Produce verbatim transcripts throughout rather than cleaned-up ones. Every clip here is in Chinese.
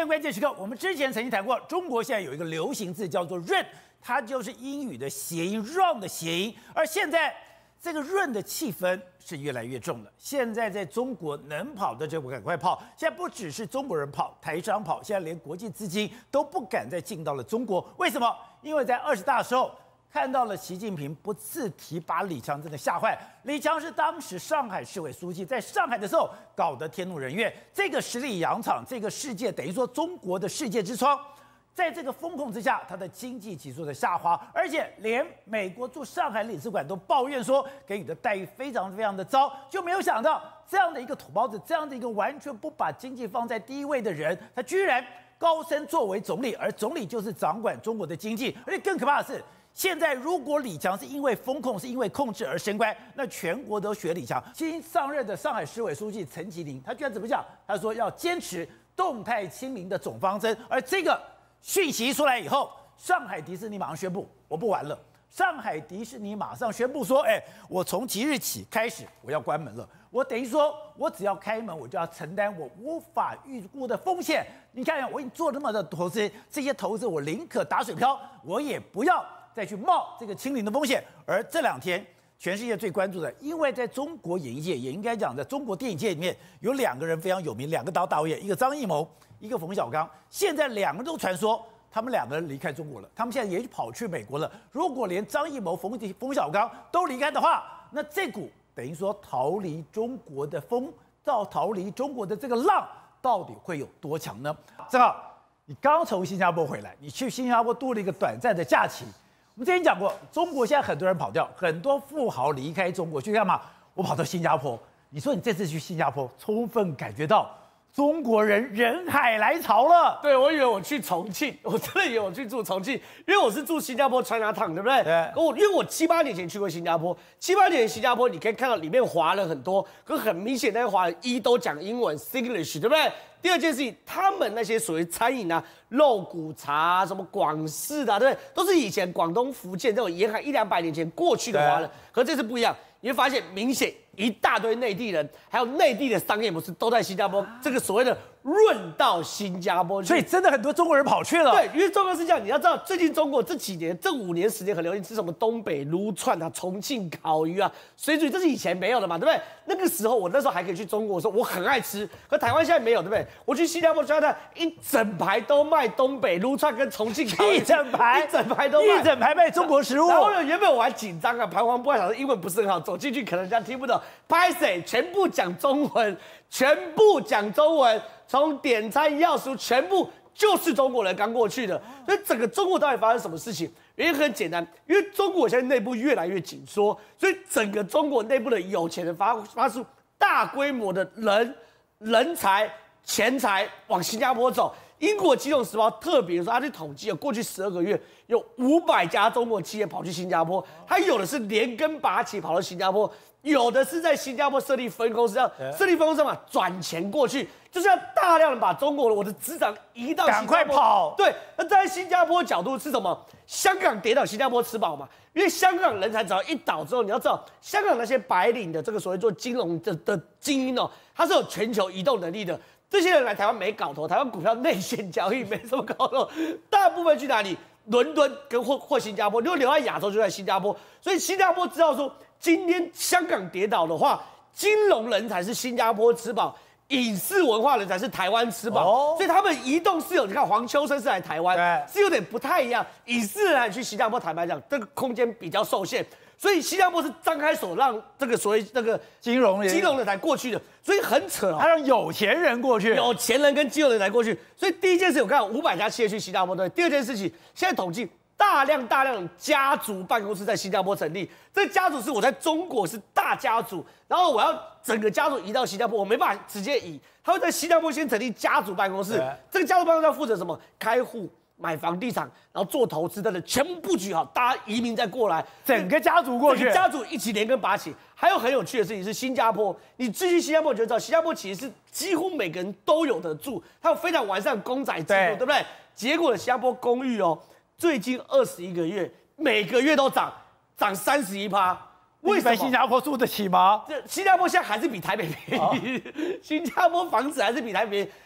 天关键时刻，我们之前曾经谈过，中国现在有一个流行字叫做“润”，它就是英语的谐音 “run” 的谐音。而现在这个“润”的气氛是越来越重了。现在在中国能跑的就赶快跑，现在不只是中国人跑，台商跑，现在连国际资金都不敢再进到了中国。为什么？因为在二十大的时候。看到了习近平不次提拔李强，真的吓坏。李强是当时上海市委书记，在上海的时候搞得天怒人怨。这个十里洋场，这个世界等于说中国的世界之窗，在这个风控之下，它的经济急速的下滑，而且连美国驻上海领事馆都抱怨说给予的待遇非常非常的糟，就没有想到这样的一个土包子，这样的一个完全不把经济放在第一位的人，他居然高升作为总理，而总理就是掌管中国的经济，而且更可怕的是。现在，如果李强是因为风控、是因为控制而升官，那全国都学李强。新上任的上海市委书记陈吉宁，他居然怎么讲？他说要坚持动态清零的总方针。而这个讯息一出来以后，上海迪士尼马上宣布，我不玩了。上海迪士尼马上宣布说，哎，我从即日起开始我要关门了。我等于说，我只要开门，我就要承担我无法预估的风险。你看，我已经做那么多投资，这些投资我宁可打水漂，我也不要。再去冒这个清零的风险，而这两天全世界最关注的，因为在中国演艺界，也应该讲在中国电影界里面，有两个人非常有名，两个导导演，一个张艺谋，一个冯小刚。现在两个都传说他们两个人离开中国了，他们现在也跑去美国了。如果连张艺谋、冯冯小刚都离开的话，那这股等于说逃离中国的风，到逃离中国的这个浪，到底会有多强呢？正好你刚从新加坡回来，你去新加坡度了一个短暂的假期。我们之前讲过，中国现在很多人跑掉，很多富豪离开中国去干嘛？我跑到新加坡。你说你这次去新加坡，充分感觉到中国人人海来潮了。 对，我以为我去重庆，我真的以为我去住重庆，因为我是住新加坡 Chinatown， 对不对？对。我因为我七八年前去过新加坡，七八年前新加坡你可以看到里面华人很多，可很明显那些华人一都讲英文 Singlish， 对不对？第二件事情，他们那些所谓餐饮啊，肉骨茶、啊、什么广式的、啊，对不对？都是以前广东、福建这种沿海一两百年前过去的华人，可这次不一样，你会发现明显一大堆内地人，还有内地的商业模式都在新加坡，这个所谓的润到新加坡去， 所以真的很多中国人跑去了。 对，因为中国是这样，你要知道，最近中国这几年、这五年时间很流行吃什么东北撸串啊、重庆烤鱼啊、水煮鱼，这是以前没有的嘛，对不对？那个时候我那时候还可以去中国的时候，我很爱吃，可台湾现在没有，对不对？我去新加坡，觉得一整排都卖东北撸串跟重庆烤鱼， 一整排， 一整排都卖， 一整排卖中国食物。 然后呢，原本我还紧张啊，彷徨不安，想说英文不是很好，走进去可能人家听不懂，拍谁全部讲中文，全部讲中文。从点餐要素全部就是中国人刚过去的，所以整个中国到底发生什么事情？原因很简单，因为中国现在内部越来越紧缩，所以整个中国内部的有钱人发发出大规模的人、人才、钱财往新加坡走。英国金融时报特别说，他去统计了过去十二个月有五百家中国企业跑去新加坡，他有的是连根拔起跑到新加坡。有的是在新加坡设立分公司，要设立分公司嘛，转钱过去，就是要大量的把中国的我的资产移到新加坡。 赶快跑！ 对，那在新加坡角度是什么？香港跌倒，新加坡吃饱嘛。因为香港人才只要一倒之后，你要知道，香港那些白领的这个所谓做金融的的精英哦，他是有全球移动能力的。这些人来台湾没搞头，台湾股票内线交易没什么搞头，大部分去哪里？伦敦跟或或新加坡，如果留在亚洲就在新加坡，所以新加坡知道说。今天香港跌倒的话，金融人才是新加坡吃饱，影视文化人才是台湾吃饱，哦、所以他们移动是有，你看黄秋生是来台湾，是有点不太一样。影视人去新加坡，坦白讲，这个空间比较受限，所以新加坡是张开手让这个所谓那个金融金融人才过去的，所以很扯哦。 他让有钱人过去， 有钱人跟金融人才过去，所以第一件事我看五百家企业去新加坡对，第二件事情现在统计。大量大量的家族办公室在新加坡成立，这个家族是我在中国是大家族，然后我要整个家族移到新加坡，我没办法直接移，他会在新加坡先成立家族办公室，这个家族办公室要负责什么？开户、买房地产，然后做投资等等，全部布局好，大家移民再过来， 整个家族过去， 家族一起连根拔起。还有很有趣的事情是，新加坡，你至于新加坡，你就知道，新加坡其实是几乎每个人都有得住，它有非常完善的公仔制度， 对, 对不对？结果新加坡公寓哦。最近二十一个月，每个月都涨，涨三十一趴。 为什么新加坡住得起吗？ 这新加坡现在还是比台北便宜，哦、新加坡房子还是比台北便宜。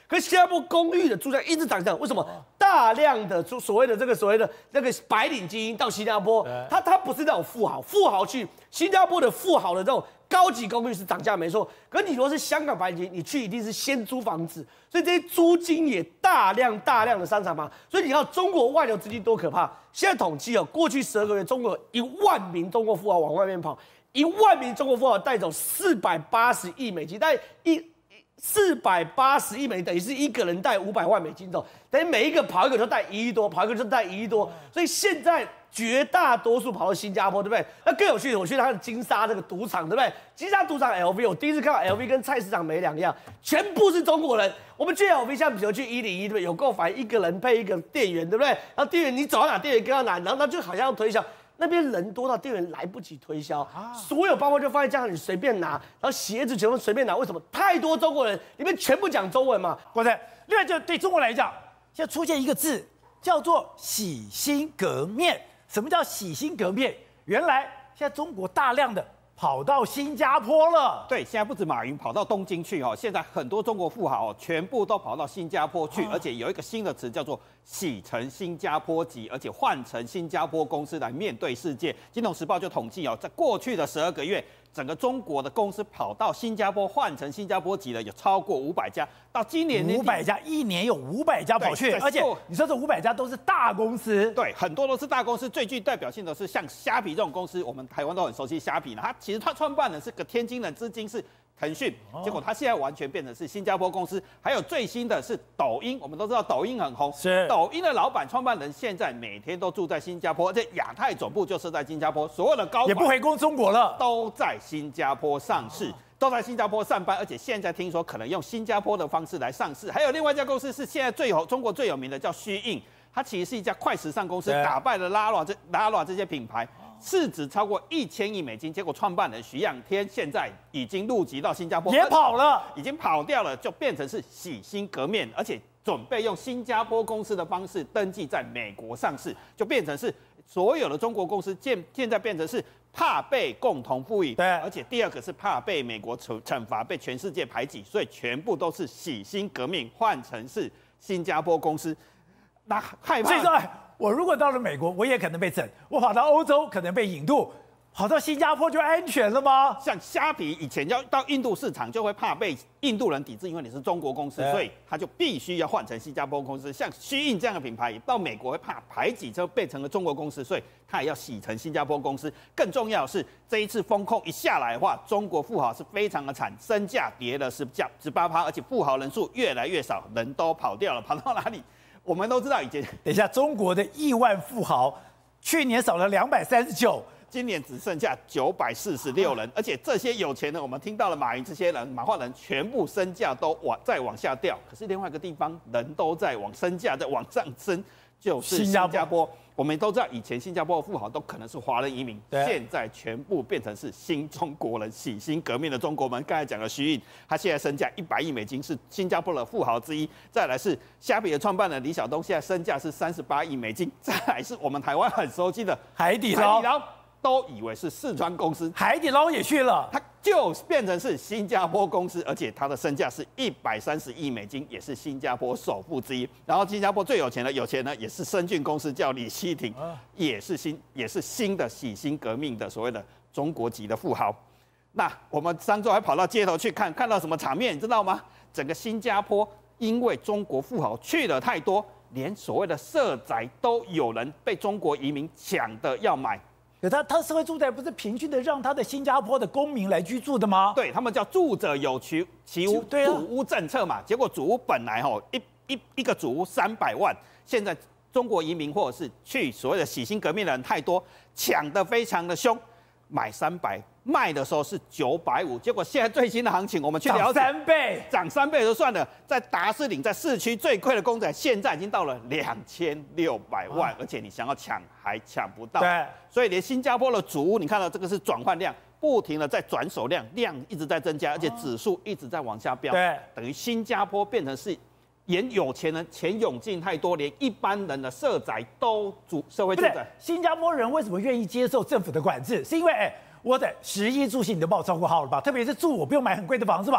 可是新加坡公寓的住宅一直涨涨，为什么？大量的住所谓的这个所谓的那个白领精英到新加坡，他他不是那种富豪，富豪去新加坡的富豪的这种高级公寓是涨价没错，可你如果是香港白领精英，你去一定是先租房子，所以这些租金也大量大量的上涨嘛，所以你看中国外流资金多可怕。现在统计哦，过去十二个月，中国有一万名中国富豪往外面跑，一万名中国富豪带走四百八十亿美金，大概一。四百八十亿美金等于是一个人带五百万美金走，等于每一个跑一个就带一亿多，跑一个就带一亿多，所以现在绝大多数跑到新加坡，对不对？那更有趣的，我去他的金沙这个赌场，对不对？金沙赌场 L V， 我第一次看到 L V 跟菜市场没两样，全部是中国人。我们去 L V， 像比如去一零一，对不对？有够烦，一个人配一个店员，对不对？然后店员你走到哪，店员跟到哪，然后他就好像要推销。那边人多到店员来不及推销，啊、所有包包就放在这样，你随便拿，然后鞋子全部随便拿。为什么？太多中国人，里面全部讲中文嘛。 国仔，另外就对中国来讲，现在出现一个字叫做洗心革面。什么叫洗心革面？原来现在中国大量的跑到新加坡了。 对，现在不止马云跑到东京去哦，现在很多中国富豪哦，全部都跑到新加坡去，啊、而且有一个新的词叫做洗成新加坡籍，而且换成新加坡公司来面对世界。金融时报就统计哦，在过去的十二个月，整个中国的公司跑到新加坡换成新加坡籍的有超过五百家，到今年五百家，一年有五百家跑去，而且你说这五百家都是大公司， 对，很多都是大公司。最具代表性的是像虾皮这种公司，我们台湾都很熟悉虾皮呢。它其实它创办人是个天津人，资金是腾讯，结果它现在完全变成是新加坡公司。还有最新的是抖音，我们都知道抖音很红， 是抖音的老板创办人现在每天都住在新加坡，而且亚太总部就设在新加坡，所有的高管也不回攻中国了， 都在新加坡上市。都在新加坡上班，而且现在听说可能用新加坡的方式来上市。还有另外一家公司是现在最有中国最有名的，叫虚印，它其实是一家快时尚公司，打败了 Lara 这 Lara 这些品牌，市值超过一千亿美金。结果创办人徐仰天现在已经入籍到新加坡， 也跑了， 已经跑掉了，就变成是洗心革面，而且准备用新加坡公司的方式登记在美国上市，就变成是所有的中国公司现现在变成是。怕被共同富裕， 对， 而且第二个是怕被美国惩惩罚，被全世界排挤，所以全部都是洗心革面，换成是新加坡公司。那害怕， 所以说，我如果到了美国，我也可能被整；我跑到欧洲，可能被引渡；跑到新加坡就安全了吗？ 像虾皮以前要到印度市场，就会怕被印度人抵制，因为你是中国公司，所以他就必须要换成新加坡公司。像虚印这样的品牌，到美国会怕排挤，就变成了中国公司，所以他也要洗成新加坡公司。更重要的是，这一次风控一下来的话，中国富豪是非常的惨，身价跌了十价十八趴，而且富豪人数越来越少，人都跑掉了，跑到哪里？我们都知道，以前等一下，中国的亿万富豪去年少了两百三十九。 今年只剩下九百四十六人，而且这些有钱人，我们听到了马云这些人、马化腾全部身价都往再往下掉。可是另外一个地方，人都在往身价在往上升，就是新加坡。加坡我们都知道，以前新加坡的富豪都可能是华人移民，现在全部变成是新中国人，洗心革面的中国人。刚才讲了徐印，他现在身价一百亿美金，是新加坡的富豪之一。再来是虾皮的创办人李小东，现在身价是三十八亿美金。再来是我们台湾很熟悉的海底捞。 海底捞都以为是四川公司， 海底捞也去了， 它就变成是新加坡公司，而且它的身价是一百三十亿美金，也是新加坡首富之一。然后新加坡最有钱的有钱呢，也是深圳公司，叫李希廷，也是新也是新的洗心革命的所谓的中国籍的富豪。那我们上周还跑到街头去看，看到什么场面，你知道吗？整个新加坡因为中国富豪去了太多，连所谓的社宅都有人被中国移民抢的要买。 可他他社会住宅不是平均的让他的新加坡的公民来居住的吗？ 对，他们叫住者有其其屋， 对啊， 主屋政策嘛。结果主屋本来吼一一一个主屋三百万，现在中国移民或者是去所谓的洗心革面的人太多，抢得非常的凶，买三百。卖的时候是九百五，结果现在最新的行情，我们去了解， 涨三倍， 涨三倍就算了，在达士岭，在市区最贵的公仔，现在已经到了两千六百万，而且你想要抢还抢不到。 对， 所以连新加坡的主屋，你看到这个是转换量，不停的在转手量，量一直在增加，而且指数一直在往下飙。 对， 等于新加坡变成是。连有钱人钱涌进太多，连一般人的社宅都住社会住宅。 新加坡人为什么愿意接受政府的管制？是因为哎，我的食衣住行你都帮我照顾好了吧？特别是住，我不用买很贵的房子吧？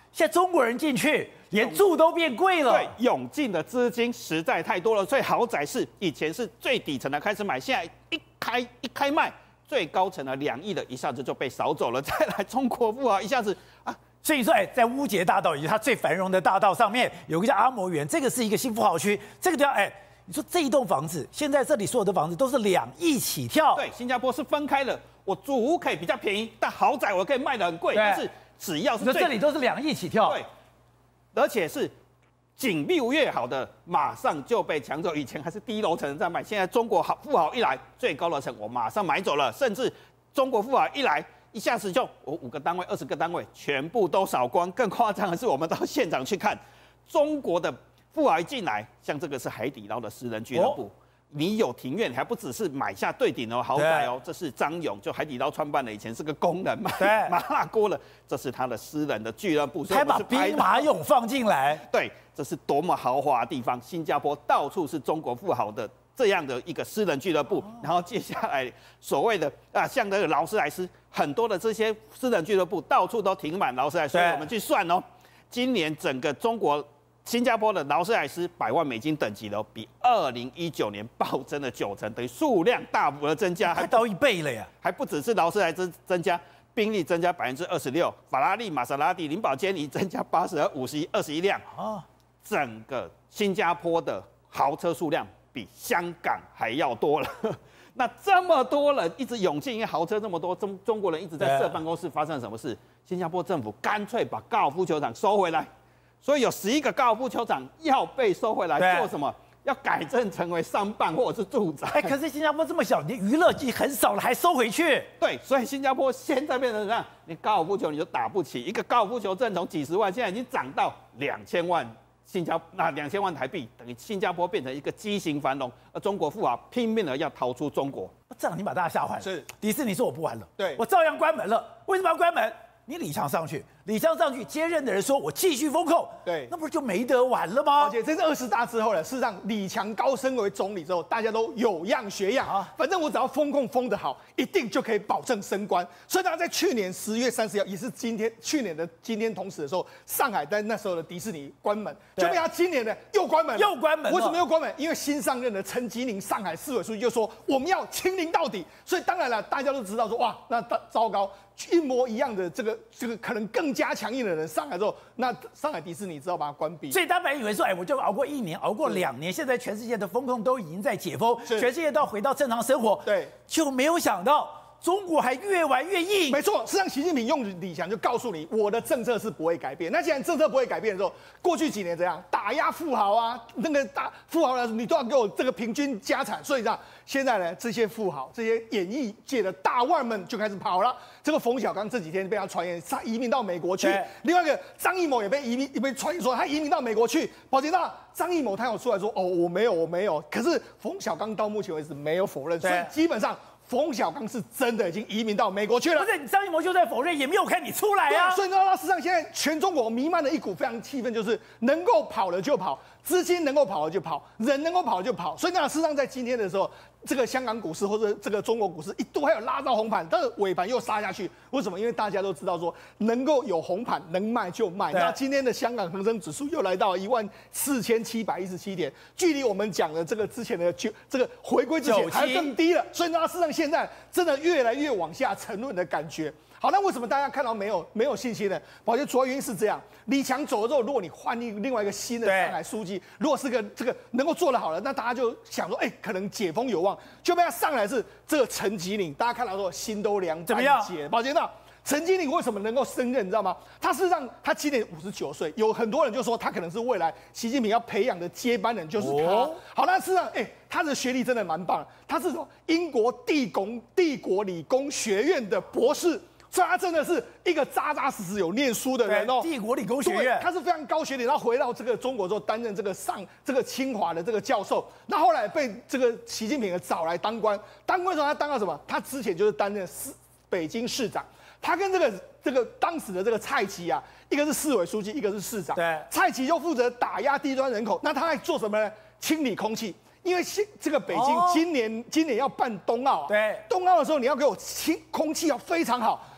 现在中国人进去，连住都变贵了。 对，涌进的资金实在太多了，所以豪宅是以前是最底层的开始买，现在一开一开卖，最高层的两亿的一下子就被扫走了。再来，中国富豪一下子啊。 所以说，哎，在乌节大道，也就是它最繁荣的大道上面，有个叫阿摩园，这个是一个新富豪区。这个地方，哎，你说这一栋房子，现在这里所有的房子都是两亿起跳。 对，新加坡是分开了，我主屋可以比较便宜，但豪宅我可以卖得很贵。但是只要是最这里都是两亿起跳。 对，而且是景物越好的，马上就被抢走。以前还是低楼层在卖，现在中国好富豪一来，最高楼层我马上买走了，甚至中国富豪一来。一下子就我五个单位、二十个单位全部都扫光。更夸张的是，我们到现场去看，中国的富豪一进来，像这个是海底捞的私人俱乐部，哦、你有庭院，还不只是买下对顶的豪宅哦。这是张勇，就海底捞创办的，以前是个工人嘛，麻辣锅了。这是他的私人的俱乐部， 还把兵马俑放进来。 对，这是多么豪华的地方！新加坡到处是中国富豪的。这样的一个私人俱乐部，然后接下来所谓的啊，像那个劳斯莱斯，很多的这些私人俱乐部到处都停满劳斯莱斯，所以我们去算哦，今年整个中国新加坡的劳斯莱斯百万美金等级的，比二零一九年暴增了九成，等于数量大幅的增加， 还到一倍了呀！ 还不只是劳斯莱斯增加，宾利增加百分之二十六，法拉利、玛莎拉蒂、林宝坚尼增加八十二、五十一、二十一辆啊，整个新加坡的豪车数量。比香港还要多了，那这么多人一直涌进，因为豪车这么多，中中国人一直在设办公室，发生了什么事？新加坡政府干脆把高尔夫球场收回来，所以有十一个高尔夫球场要被收回来，做什么？要改正成为商办或者是住宅。 哎，可是新加坡这么小，你娱乐季很少了，还收回去？ 对，所以新加坡现在变成这样，你高尔夫球你就打不起，一个高尔夫球证从几十万，现在已经涨到两千万。新加那两千万台币等于新加坡变成一个畸形繁荣，而中国富豪拼命的要逃出中国。 这样你把大家吓坏了。 是迪士尼说我不玩了， 对我照样关门了。为什么要关门？你李强上去，李强上去接任的人说我继续封控， 对， 那不是就没得玩了吗？ 而且这是二十大之后呢，事实上李强高升为总理之后，大家都有样学样啊。反正我只要封控封得好，一定就可以保证升官。所以大家在去年十月三十号，也是今天去年的今天同时的时候，上海在那时候的迪士尼关门，就被他今年呢又关门， 又关门。 为什么又关门？因为新上任的陈吉宁上海市委书记就说我们要清零到底。所以当然了，大家都知道说哇，那糟糕。一模一样的这个这个可能更加强硬的人上来之后，那上海迪士尼只好把它关闭。 所以他本来以为说，哎，我就熬过一年，熬过两年，现在全世界的风控都已经在解封，全世界都要回到正常生活。 对， 就没有想到中国还越玩越硬。 没错，实际上习近平用李强就告诉你，我的政策是不会改变。那既然政策不会改变的时候，过去几年怎样打压富豪啊，那个大富豪呢，你都要给我这个平均家产。所以这样，现在呢，这些富豪、这些演艺界的大腕们就开始跑了。这个冯小刚这几天被他传言他移民到美国去，另外一个张艺谋也被移民，也被传言说他移民到美国去。宝杰大张艺谋他有出来说，哦，我没有，我没有。可是冯小刚到目前为止没有否认，所以基本上。冯小刚是真的已经移民到美国去了， 不是张艺谋就在否认，也没有看你出来啊。 所以呢，事实上现在全中国弥漫了一股非常气愤，就是能够跑了就跑，资金能够跑了就跑，人能够跑了就跑。所以呢，事实上在今天的时候，这个香港股市或者这个中国股市一度还有拉到红盘，但是尾盘又杀下去。为什么？因为大家都知道说，能够有红盘，能卖就卖。那今天的香港恒生指数又来到一万四千七百一十七点，距离我们讲的这个之前的就这个回归之前还更低了。所以呢，事实上现在真的越来越往下沉沦的感觉。好，那为什么大家看到没有没有信心呢？我觉得主要原因是这样：李强走了之后，如果你换一另外一个新的上海书记，如果是个这个能够做得好了，那大家就想说，哎、欸，可能解封有望。就被他上来是这个陈吉宁，大家看到说心都凉半截。宝杰那陈吉宁为什么能够升任？你知道吗？他事实上他今年五十九岁，有很多人就说他可能是未来习近平要培养的接班人，就是他。哦、好，那事实上，哎、欸，他的学历真的蛮棒，他是什么？英国帝工帝国理工学院的博士。所以他真的是一个扎扎实实有念书的人哦。 帝国理工学院， 他是非常高学历，然后回到这个中国之后，担任这个上这个清华的这个教授。那后来被这个习近平找来当官，当官的时候他当到什么？他之前就是担任市北京市长。他跟这个这个当时的这个蔡奇啊，一个是市委书记，一个是市长。 对， 蔡奇就负责打压低端人口，那他在做什么呢？清理空气。因为这个北京今年、哦、今年要办冬奥啊， 对， 冬奥的时候你要给我清空气要非常好。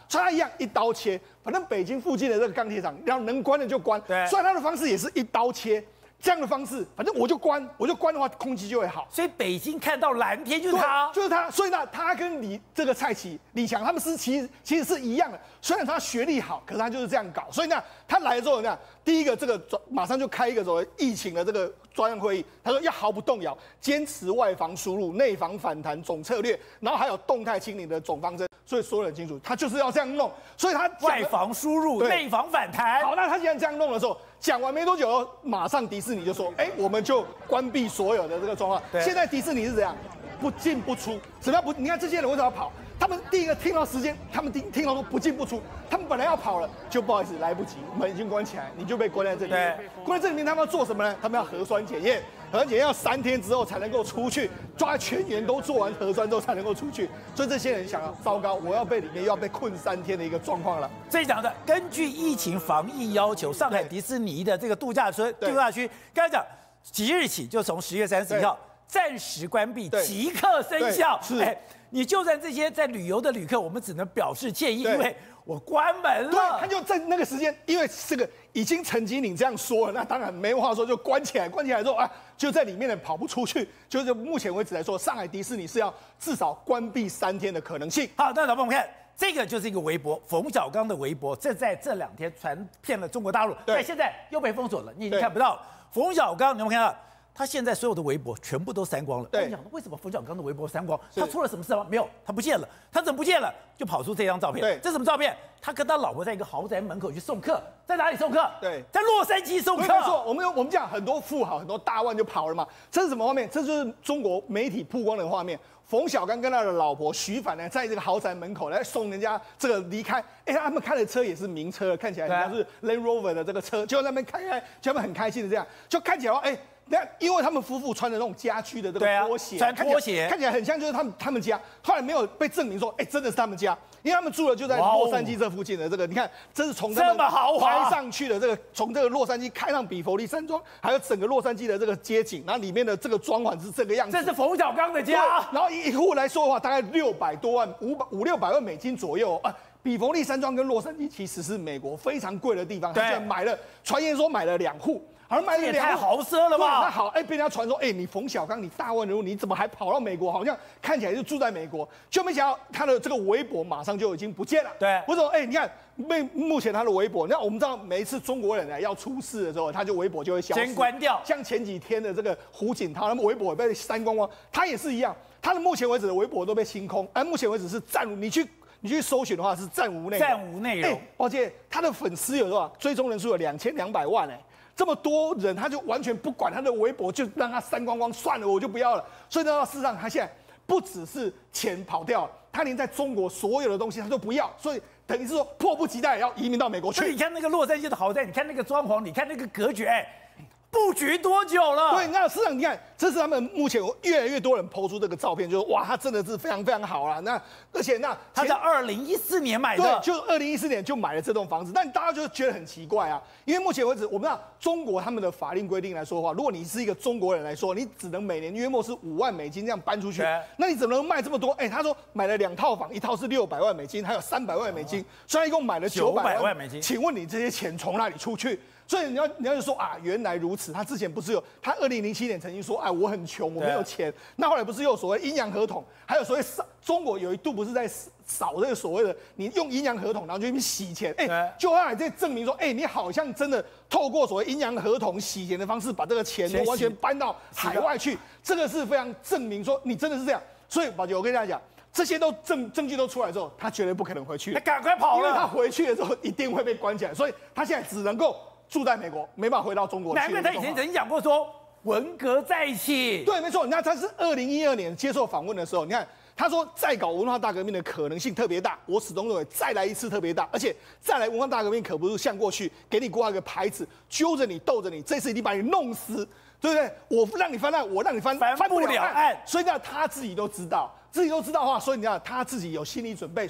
所以他一样一刀切，反正北京附近的这个钢铁厂，然后能关的就关。 对， 虽然他的方式也是一刀切。这样的方式，反正我就关，我就关的话，空气就会好。 所以北京看到蓝天就是他， 就是他。所以呢，他跟李这个蔡奇、李强他们是其实其实是一样的。虽然他学历好，可是他就是这样搞。所以呢，他来了之后呢，第一个这个马上就开一个所谓疫情的这个专案会议，他说要毫不动摇，坚持外防输入、内防反弹总策略，然后还有动态清零的总方针。所以说得很清楚，他就是要这样弄。所以他外防输入、内防反弹。 好，那他既然这样弄的时候，讲完没多久，马上迪士尼就说：“哎、欸，我们就关闭所有的这个状况。”现在迪士尼是怎样？不进不出。什么叫不？你看这些人为什么要跑？他们第一个听到时间，他们听听到说不进不出，他们本来要跑了，就不好意思来不及，门已经关起来，你就被关在这里面。关在这里面，他们要做什么呢？他们要核酸检验，核酸检验要三天之后才能够出去，抓全员都做完核酸之后才能够出去。所以这些人想要，糟糕，我要被里面又要被困三天的一个状况了。 这一讲的，根据疫情防疫要求，上海迪士尼的这个度假村、度假区，刚才讲即日起就从十月三十一号暂时关闭，即刻生效。 是。 哎，你就算这些在旅游的旅客，我们只能表示歉意，因为我关门了。 对，他就在那个时间，因为这个已经陈吉宁这样说了，那当然没话说，就关起来。关起来之后啊，就在里面的跑不出去。就是目前为止来说，上海迪士尼是要至少关闭三天的可能性。 好，那老朋友们看，这个就是一个微博，冯小刚的微博，这在这两天传遍了中国大陆，但现在又被封锁了，你已经看不到了。冯小刚，你有没有看到？他现在所有的微博全部都删光了。 对， 我想为什么冯小刚的微博删光？他出了什么事吗？没有，他不见了。他怎么不见了？就跑出这张照片。 对， 这什么照片？他跟他老婆在一个豪宅门口去送客，在哪里送客？ 对， 在洛杉矶送客。 没错，我们有我们讲很多富豪、很多大腕就跑了嘛。这是什么画面？这就是中国媒体曝光的画面。冯小刚跟他的老婆徐帆呢，在这个豪宅门口来送人家这个离开。哎，他们开的车也是名车，看起来人家是 Land Rover 的这个车，就在那边开开，就他们很开心的这样，就看起来哎。那因为他们夫妇穿的那种家居的这个拖鞋， 穿拖鞋看起来很像就是他们他们家，后来没有被证明说，哎，真的是他们家，因为他们住的就在洛杉矶这附近的这个，你看这是从他们开上去的这个，从这个洛杉矶开上比佛利山庄，还有整个洛杉矶的这个街景，然后里面的这个装潢是这个样子。 这是冯小刚的家， 然后一户来说的话，大概六百多万，五百五六百万美金左右啊。比佛利山庄跟洛杉矶其实是美国非常贵的地方，他居然买了，传言说买了两户。而买了两太豪奢了吧？ 那好，哎，被人家传说，哎，你冯小刚，你大腕人物，你怎么还跑到美国？好像看起来就住在美国，就没想到他的这个微博马上就已经不见了。 对， 为什么？哎，你看，目目前他的微博，那我们知道每一次中国人呢要出事的时候，他就微博就会消失， 先关掉。 像前几天的这个胡锦涛，他们微博也被删光光，他也是一样，他的目前为止的微博都被清空，而目前为止是暂无，你去。你去搜寻的话是暂无内容， 暂无内容。 而且他的粉丝有多少？追踪人数有两千两百万哎，这么多人，他就完全不管他的微博，就让他删光光算了，我就不要了。所以呢，事实上他现在不只是钱跑掉了，他连在中国所有的东西他都不要，所以等于是说迫不及待要移民到美国去。 你看那个洛杉矶的豪宅，你看那个装潢，你看那个格局，哎。布局多久了？ 对，那事实上你看，这是他们目前越来越多人抛出这个照片，就是哇，他真的是非常非常好啦。那而且那他在二零一四年买的， 对，就二零一四年就买了这栋房子。但大家就觉得很奇怪啊，因为目前为止，我们知道中国他们的法令规定来说的话，如果你是一个中国人来说，你只能每年约莫是五万美金这样搬出去，那你怎么能卖这么多？哎，他说买了两套房，一套是六百万美金，还有三百万美金，虽然一共买了九百万美金，请问你这些钱从哪里出去？所以你要你要说啊，原来如此。他之前不是有他二零零七年曾经说，哎，我很穷，我没有钱。那后来不是又有所谓阴阳合同，还有所谓扫中国有一度不是在扫这个所谓的你用阴阳合同，然后就去洗钱，哎，就后来在证明说，哎，你好像真的透过所谓阴阳合同洗钱的方式，把这个钱都完全搬到海外去，这个是非常证明说你真的是这样。所以宝姐，我跟大家讲。这些都证证据都出来之后，他绝对不可能回去， 他赶快跑了， 因为他回去的时候一定会被关起来，所以他现在只能够住在美国，没办法回到中国去。 难怪他以前曾经讲过说文革再起。 对，没错。那他是二零一二年接受访问的时候，你看他说再搞文化大革命的可能性特别大，我始终认为再来一次特别大，而且再来文化大革命可不是像过去给你挂一个牌子揪着你逗着你，这次一定把你弄死，对不对？我让你翻案，我让你翻翻不了案， 所以呢他自己都知道。自己都知道的话，所以你看他自己有心理准备，所以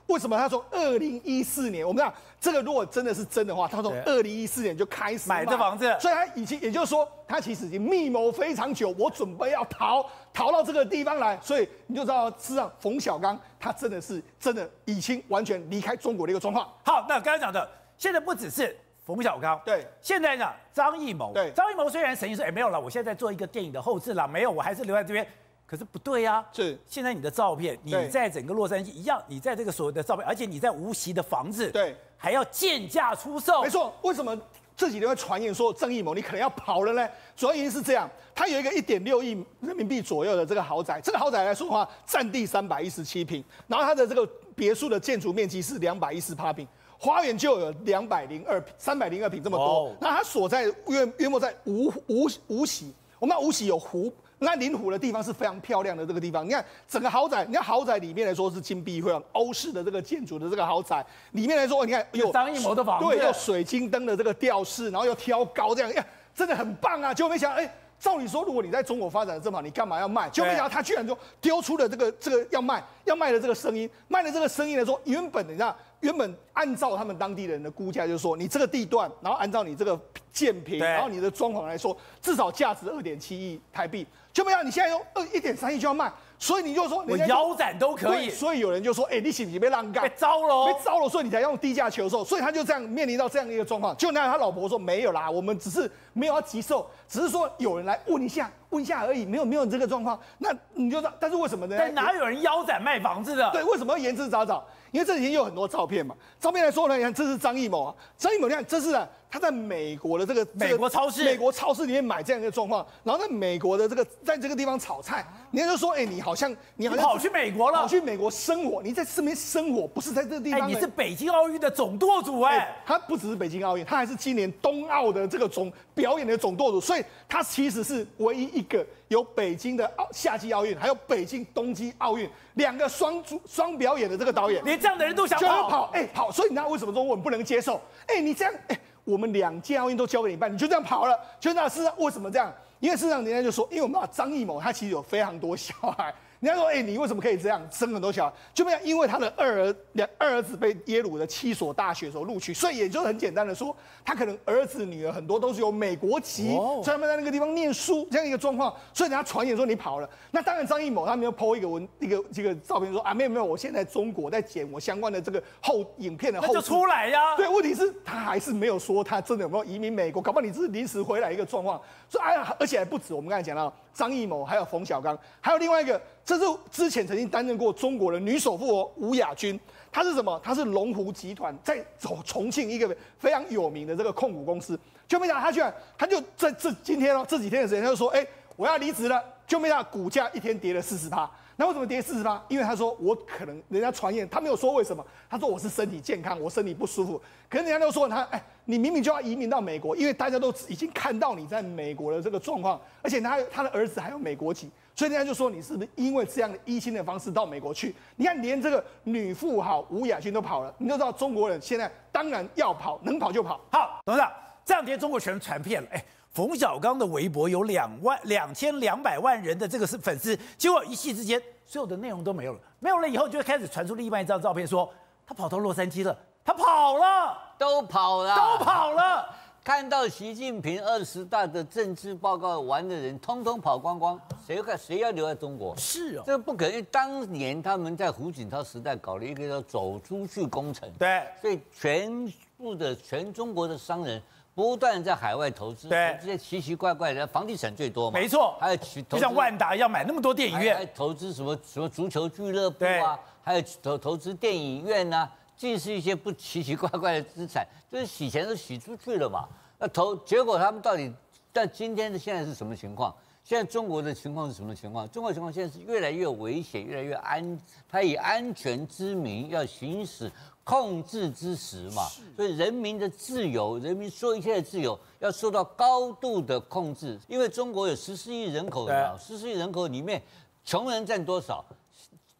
为什么？他从二零一四年，我们讲这个如果真的是真的话，他从二零一四年就开始买这房子， 所以他已经也就是说，他其实已经密谋非常久，我准备要逃逃到这个地方来，所以你就知道，事实上冯小刚他真的是真的已经完全离开中国的一个状况。 好，那刚才讲的，现在不只是冯小刚， 对， 现在呢，张艺谋， 对， 张艺谋虽然曾经说，哎，没有了，我现在在做一个电影的后制了，没有，我还是留在这边。可是不对啊， 是现在你的照片，你在整个洛杉矶一样，你在这个所谓的照片，而且你在无锡的房子， 对， 还要贱价出售。 没错，为什么这几天会传言说郑义谋你可能要跑了呢？主要原因是这样，他有一个一点六亿人民币左右的这个豪宅，这个豪宅来说的话，占地三百一十七坪，然后它的这个别墅的建筑面积是两百一十八坪。花园就有两百零二平、三百零二平这么多。哦、那它所在约约莫在无无无锡，我们无锡有湖。那临湖的地方是非常漂亮的这个地方，你看整个豪宅，你看豪宅里面来说是金碧辉煌、欧式的这个建筑的这个豪宅，里面来说，你看有张艺谋的房子， 对，有水晶灯的这个吊饰，然后又挑高这样，呀，真的很棒啊！结果没想到，哎、欸，照理说，如果你在中国发展的这么好，你干嘛要卖？结果没想到他居然就丢出了这个这个要卖要卖的这个声音，卖的这个声音来说，原本你知道。原本按照他们当地人的估价，就是说你这个地段，然后按照你这个建平，然后你的装潢来说，至少价值二点七亿台币。就没有你现在用二一点三亿就要卖，所以你就说我腰斩都可以。 所以有人就说，哎、欸，你是不是被浪干？ 被招了， 被招了，所以你才用低价求售。所以他就这样面临到这样的一个状况。就那他老婆说没有啦，我们只是没有要急售，只是说有人来问一下，问一下而已，没有没有这个状况。那你就知道，但是为什么呢？ 但哪有人腰斩卖房子的？ 对，为什么要言之凿凿？因为这几天有很多照片嘛，照片来说呢，你看这是张艺谋啊，张艺谋你看这是啊，他在美国的这个美国超市， 美国超市里面买这样一个状况，然后在美国的这个在这个地方炒菜，你就说，哎，你好像你好像跑去美国了， 跑去美国生活，你在这边生活，不是在这个地方。 哎，你是北京奥运的总舵主哎、欸， 他不只是北京奥运，他还是今年冬奥的这个总表演的总舵主，所以他其实是唯一一个有北京的奥夏季奥运，还有北京冬季奥运两个双主双表演的这个导演， 连这样的人都想跑。 跑，哎、欸，跑，所以你知道为什么中国人不能接受？哎、欸，你这样，哎、欸，我们两届奥运都交给你办，你就这样跑了，就那事实上为什么这样？因为事实上人家就说，因为我们把张艺谋他其实有非常多小孩，人家说，哎、欸，你为什么可以这样生很多小孩？就没有，因为他的二儿两二儿子被耶鲁的七所大学所录取，所以也就很简单的说，他可能儿子女儿很多都是有美国籍，哦、所以他们在那个地方念书这样一个状况，所以人家传言说你跑了。那当然，张艺谋他没有 po 一个文一个这个照片说啊，没有没有，我现在在中国在剪我相关的这个后影片的后， 那就出来呀。 对，问题是他还是没有说他真的有没有移民美国，搞不好你只是临时回来一个状况。所以哎呀，而且还不止，我们刚才讲到张艺谋，还有冯小刚，还有另外一个，这是之前曾经担任过中国的女首富哦，吴雅君。她是什么？她是龙湖集团在重庆一个非常有名的这个控股公司。就没想到她居然，她就在这今天哦，这几天的时间，她就说，哎、欸，我要离职了。就没想到股价一天跌了四十趴。那为什么跌四十趴？因为他说我可能人家传言，他没有说为什么，他说我是身体健康，我身体不舒服。可是人家都说他，哎，你明明就要移民到美国，因为大家都已经看到你在美国的这个状况，而且他他的儿子还有美国籍，所以人家就说你是不是因为这样的依亲的方式到美国去？你看连这个女富豪吴雅君都跑了，你就知道中国人现在当然要跑，能跑就跑。 好，董事长，这两天中国全传遍了，哎。冯小刚的微博有两万两千两百万人的这个是粉丝，结果一夕之间所有的内容都没有了，没有了以后就会开始传出另外一张照片，说他跑到洛杉矶了，他跑了， 都跑了， 都跑了。 看到习近平二十大的政治报告完的人，通通跑光光，谁看谁要留在中国？ 是哦， 这不可能。当年他们在胡锦涛时代搞了一个叫“走出去”工程， 对， 所以全部的全中国的商人。不断在海外投资， 对这些奇奇怪怪的，房地产最多嘛， 没错， 还有就像万达要买那么多电影院， 还投资什么什么足球俱乐部啊，还有投投资电影院呐、啊，尽是一些不奇奇怪怪的资产，就是洗钱都洗出去了嘛。那投结果他们到底，但今天的现在是什么情况？现在中国的情况是什么情况？中国的情况现在是越来越危险，越来越安，他以安全之名要行使。控制之时嘛，所以人民的自由，人民说一切的自由要受到高度的控制。因为中国有十四亿人口，十四亿人口里面，穷人占多少？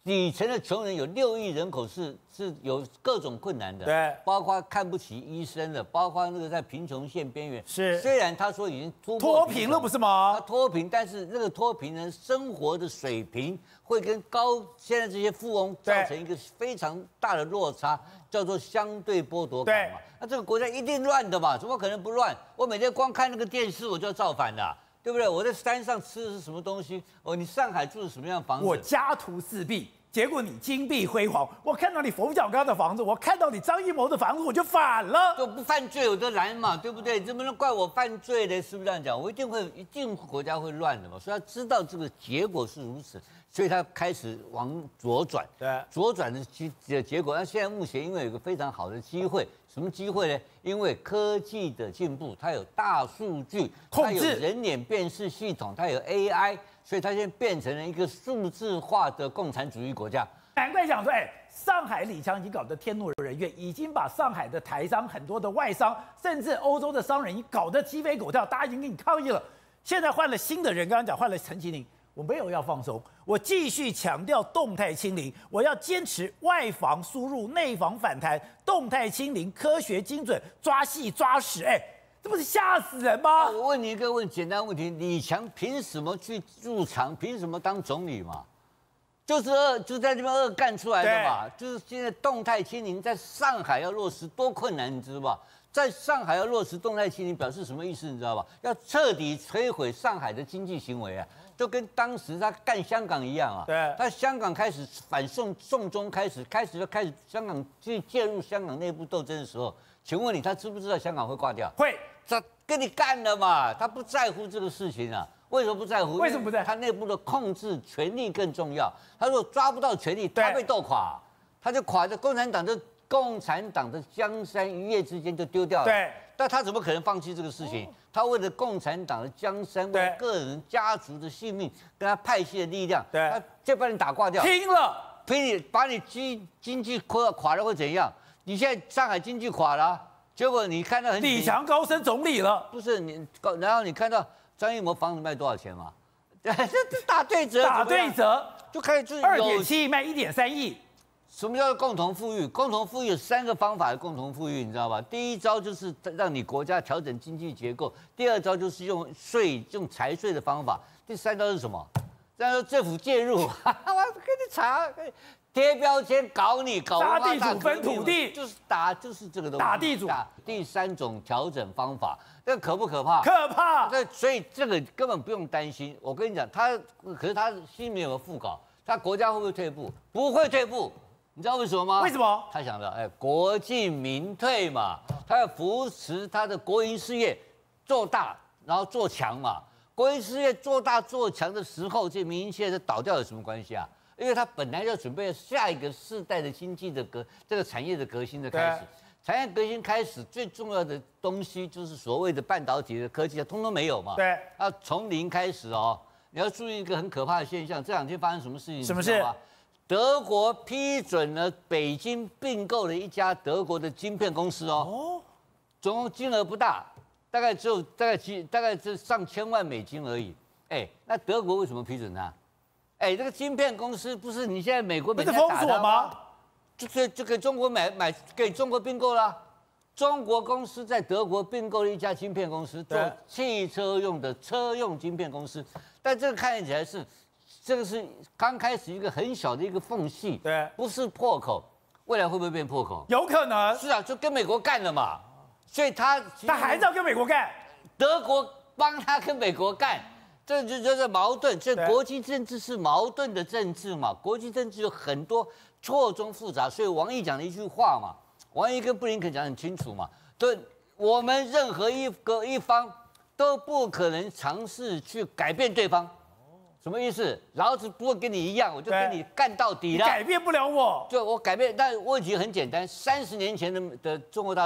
底层的穷人有六亿人口是是有各种困难的， 对， 包括看不起医生的，包括那个在贫穷线边缘。 是， 虽然他说已经突脱贫了，不是吗？ 他脱贫，但是那个脱贫呢，生活的水平会跟高现在这些富翁造成一个非常大的落差，叫做相对剥夺感嘛。那这个国家一定乱的嘛，怎么可能不乱？我每天光看那个电视，我就要造反的、啊。对不对？我在山上吃的是什么东西？哦，你上海住的什么样的房子？ 我家徒四壁，结果你金碧辉煌。我看到你冯小刚的房子，我看到你张艺谋的房子，我就反了。 就不犯罪有得来嘛，对不对？怎么能怪我犯罪呢？是不是这样讲？我一定会，一定国家会乱的嘛。所以他知道这个结果是如此，所以他开始往左转。 对， 左转的结的结果，那现在目前因为有一个非常好的机会。什么机会呢？因为科技的进步，它有大数据，它有人脸辨识系统，它有 A I， 所以它现在变成了一个数字化的共产主义国家。 难怪讲说，哎，上海李强已经搞得天怒人怨，已经把上海的台商、很多的外商，甚至欧洲的商人，已经搞得鸡飞狗跳，大家已经给你抗议了。现在换了新的人，刚刚讲换了陈其宁。我没有要放松，我继续强调动态清零，我要坚持外防输入、内防反弹，动态清零，科学精准，抓细抓实。哎，这不是吓死人吗？ 我问你一个问简单问题：李强凭什么去入常？凭什么当总理嘛？就是恶，就在这边恶干出来的嘛。就是现在动态清零在上海要落实多困难，你知道吧？在上海要落实动态清零，表示什么意思？你知道吧？要彻底摧毁上海的经济行为啊！就跟当时他干香港一样啊， 对， 他香港开始反送送中开始，开始就开始香港去介入香港内部斗争的时候，请问你他知不知道香港会挂掉？ 会， 他跟你干了嘛，他不在乎这个事情啊。为什么不在乎？ 为什么不在乎？ 他内部的控制权力更重要。他如果抓不到权力，他被斗垮，他就垮着共产党的共产党的江山一夜之间就丢掉了。 对。 但他怎么可能放弃这个事情？他为了共产党的江山，为了个人家族的性命，跟他派系的力量， 对， 他就把你打挂掉， 拼了， 拼你，把你经经济垮垮了会怎样？你现在上海经济垮了，结果你看到很李强高升总理了， 不是你，然后你看到张艺谋房子卖多少钱嘛？这这打对折， 打对折就开始就是二点七亿卖一点三亿。 什么叫做共同富裕？共同富裕有三个方法的共同富裕，你知道吧？第一招就是让你国家调整经济结构，第二招就是用税、用财税的方法，第三招是什么？然后政府介入，我给你查，贴标签搞你，搞打地主分土地， 就是打就是这个东西。 打地主。 第三种调整方法，这个可不可怕？ 可怕。 那所以这个根本不用担心。我跟你讲，他可是他心里面有副稿，他国家会不会退步？不会退步。你知道为什么吗？ 为什么？ 他想着，哎，国进民退嘛，他要扶持他的国营事业做大，然后做强嘛。国营事业做大做强的时候，这民营企业的倒掉有什么关系啊？因为他本来要准备下一个世代的经济的革，这个产业的革新的开始。产业革新开始最重要的东西就是所谓的半导体的科技，它通通没有嘛。 对， 要从零开始哦。你要注意一个很可怕的现象，这两天发生什么事情？ 什么事？ 德国批准了北京并购了一家德国的晶片公司哦，哦，总共金额不大，大概只有大概几大概是上千万美金而已。哎，那德国为什么批准它？哎，这个晶片公司不是你现在美国被人家封锁吗？ 就给就给中国买买给中国并购了。中国公司在德国并购了一家晶片公司，做汽车用的车用晶片公司，但这个看起来是。这个是刚开始一个很小的一个缝隙， 对， 不是破口，未来会不会变破口？ 有可能。 是啊，就跟美国干了嘛，所以他他还是要跟美国干， 德国帮他跟美国干，这就就是矛盾。这国际政治是矛盾的政治嘛，国际政治有很多错综复杂，所以王毅讲了一句话嘛，王毅跟布林肯讲得很清楚嘛，对，我们任何一个一方都不可能尝试去改变对方。什么意思？老子不会跟你一样，我就跟你干到底了。 改变不了我， 就我改变，但问题很简单。三十年前的的中国大陆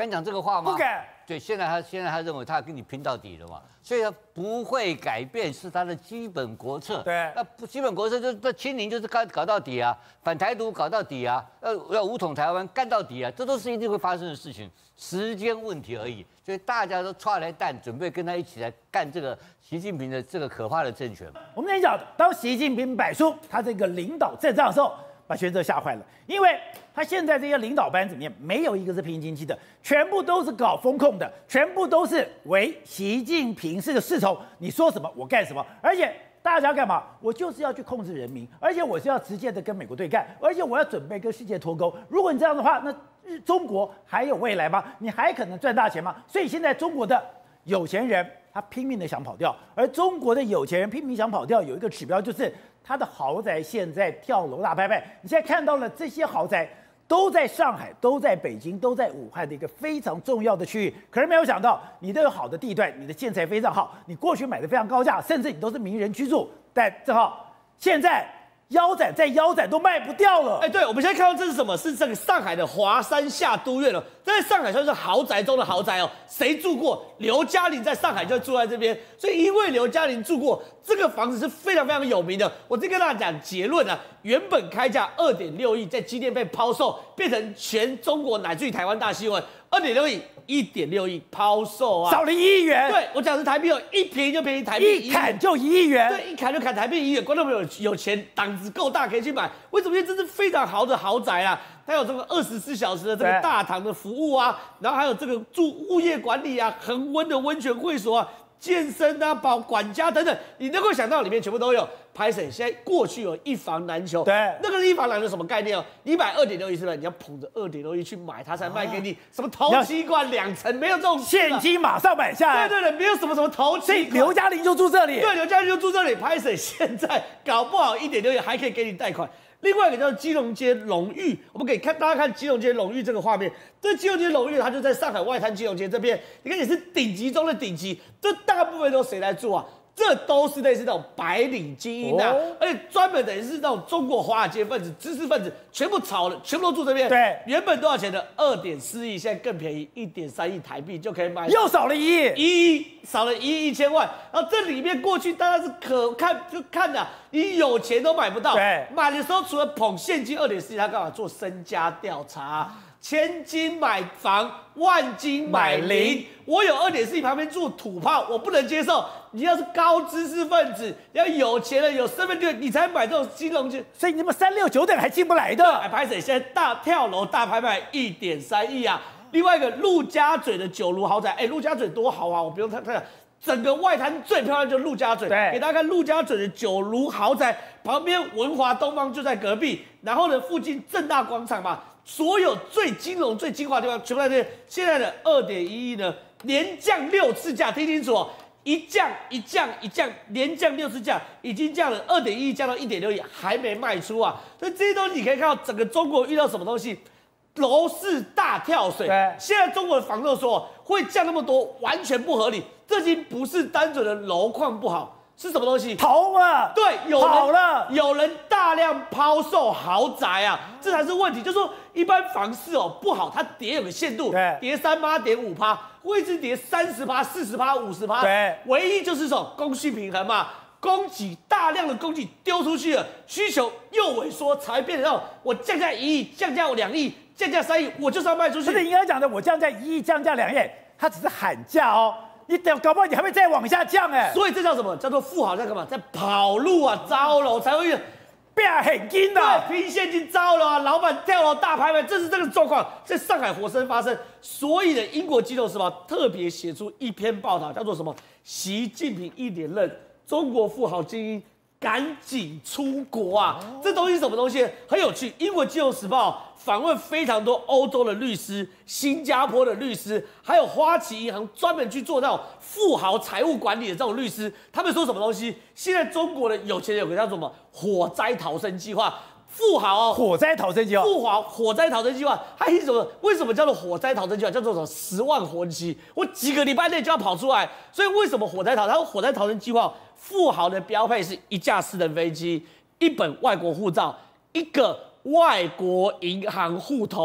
敢讲这个话吗？ 不敢。 对，现在他现在他认为他跟你拼到底了嘛，所以他不会改变，是他的基本国策。 对， 那不基本国策就是那清零就是搞搞到底啊，反台独搞到底啊，要要武统台湾干到底啊，这都是一定会发生的事情，时间问题而已。所以大家都抓来蛋，准备跟他一起来干这个习近平的这个可怕的政权。 我们跟你讲，当习近平摆出他这个领导阵仗的时候，把学者吓坏了，因为他现在这些领导班子里面没有一个是平经济的，全部都是搞风控的，全部都是唯习近平是个侍从，你说什么我干什么，而且大家要干嘛？我就是要去控制人民，而且我是要直接的跟美国对干，而且我要准备跟世界脱钩。如果你这样的话，那中国还有未来吗？你还可能赚大钱吗？所以现在中国的有钱人他拼命的想跑掉，而中国的有钱人拼命想跑掉，有一个指标就是他的豪宅现在跳楼大拍卖。你现在看到了这些豪宅都在上海，都在北京，都在武汉的一个非常重要的区域。可是没有想到，你都有好的地段，你的建材非常好，你过去买的非常高价，甚至你都是名人居住。但正好现在腰斩再腰斩都卖不掉了。 哎，对，我们现在看到这是什么？是这个上海的华山下都院哦，在上海算是豪宅中的豪宅哦。谁住过？刘嘉玲在上海就住在这边，所以因为刘嘉玲住过这个房子是非常非常有名的。我再跟大家讲结论啊，原本开价二点六亿，在今天被抛售，变成全中国乃至于台湾大新闻。二点六亿，一点六亿抛售啊， 少了一亿元。 对我讲的是台币哦，一便宜就便宜台币一砍就一亿元。 对，一砍就砍台币一亿元。观众朋友有有钱，胆子够大可以去买。为什么？因为这是非常豪的豪宅啊，它有这个二十四小时的这个大堂的服务啊，然后还有这个住物业管理啊，恒温的温泉会所啊。健身啊，保管家等等，你能够想到里面全部都有。拍谁？现在过去有一房难求， 对， 那个一房难求什么概念哦？你买二点六亿是不是？你要捧着二点六亿去买，他才卖给你。什么头期款两成，没有这种现金马上买下来。 对对对，没有什么什么头期。 所以刘嘉玲就住这里。 对，刘嘉玲就住这里。拍谁？现在搞不好一点六亿还可以给你贷款。另外一个叫基隆街龙玉，我们可以看大家看基隆街龙玉这个画面。这基隆街龙玉，它就在上海外滩基隆街这边，你看也是顶级中的顶级。这大部分都谁来住啊？这都是类似那种白领精英啊，哦、而且专门等于是那种中国华尔街分子、知识分子，全部炒了，全部都住这边。 对， 原本多少钱的二点四亿，现在更便宜，一点三亿台币就可以买。 又少了一亿， 一亿少了一亿一千万。然后这里面过去大家是可看就看的、啊，你有钱都买不到。 对， 买的时候除了捧现金二点四亿，他干嘛做身家调查？千金买房，万金买邻。我有二点四亿，旁边住土炮，我不能接受。你要是高知识分子，你要有钱人、有身份证，你才买这种金融券。 所以你们三六九等还进不来的。 哎，拍谁？现在大跳楼大拍卖一点三亿啊！另外一个陆家嘴的九如豪宅，哎，陆家嘴多豪华，我不用看看。整个外滩最漂亮就是陆家嘴，给大家看陆家嘴的九如豪宅，旁边文华东方就在隔壁，然后呢，附近正大广场嘛。所有最金融、最精华的地方全部在这边。现在的二点一亿呢，连降六次价，听清楚哦，一降一降一降，连降六次价，已经降了二点一亿，降到一点六亿，还没卖出啊。所以这些东西你可以看到，整个中国遇到什么东西，楼市大跳水。现在中国的房仲说会降那么多，完全不合理。这已经不是单纯的楼况不好。是什么东西？ 逃了， 对，有人跑了， 有人大量抛售豪宅啊，这才是问题。就是说，一般房市哦不好，它跌有个限度，跌三趴、跌五趴，会一直跌三十趴、四十趴、五十趴。 对， 唯一就是这种供需平衡嘛，供给大量的供给丢出去了，需求又萎缩，才变成到我降价一亿，降价两亿，降价三亿，我就是要卖出去。 不是应该讲的，我降价一亿，降价两亿，它只是喊价哦。你等搞不好你还会再往下降哎， 所以这叫什么？叫做富豪在干嘛？在跑路啊，招楼才会变很金的， 对，拼现金招楼啊，老板跳楼大拍卖，这是这个状况，在上海活生发生。所以呢，英国金融时报特别写出一篇报道，叫做什么？习近平一连任，中国富豪精英赶紧出国啊！哦、这东西是什么东西？很有趣。英国金融时报访问非常多欧洲的律师、新加坡的律师，还有花旗银行专门去做那种富豪财务管理的这种律师。他们说什么东西？现在中国的有钱人有个叫什么火灾逃生计划。富豪哦， 火灾逃生计划， 富豪火灾逃生计划，它是什么？为什么叫做火灾逃生计划？叫做什么？十万魂期，我几个礼拜内就要跑出来。所以为什么火灾逃？它火灾逃生计划，富豪的标配是一架私人飞机，一本外国护照，一个外国银行户头啊。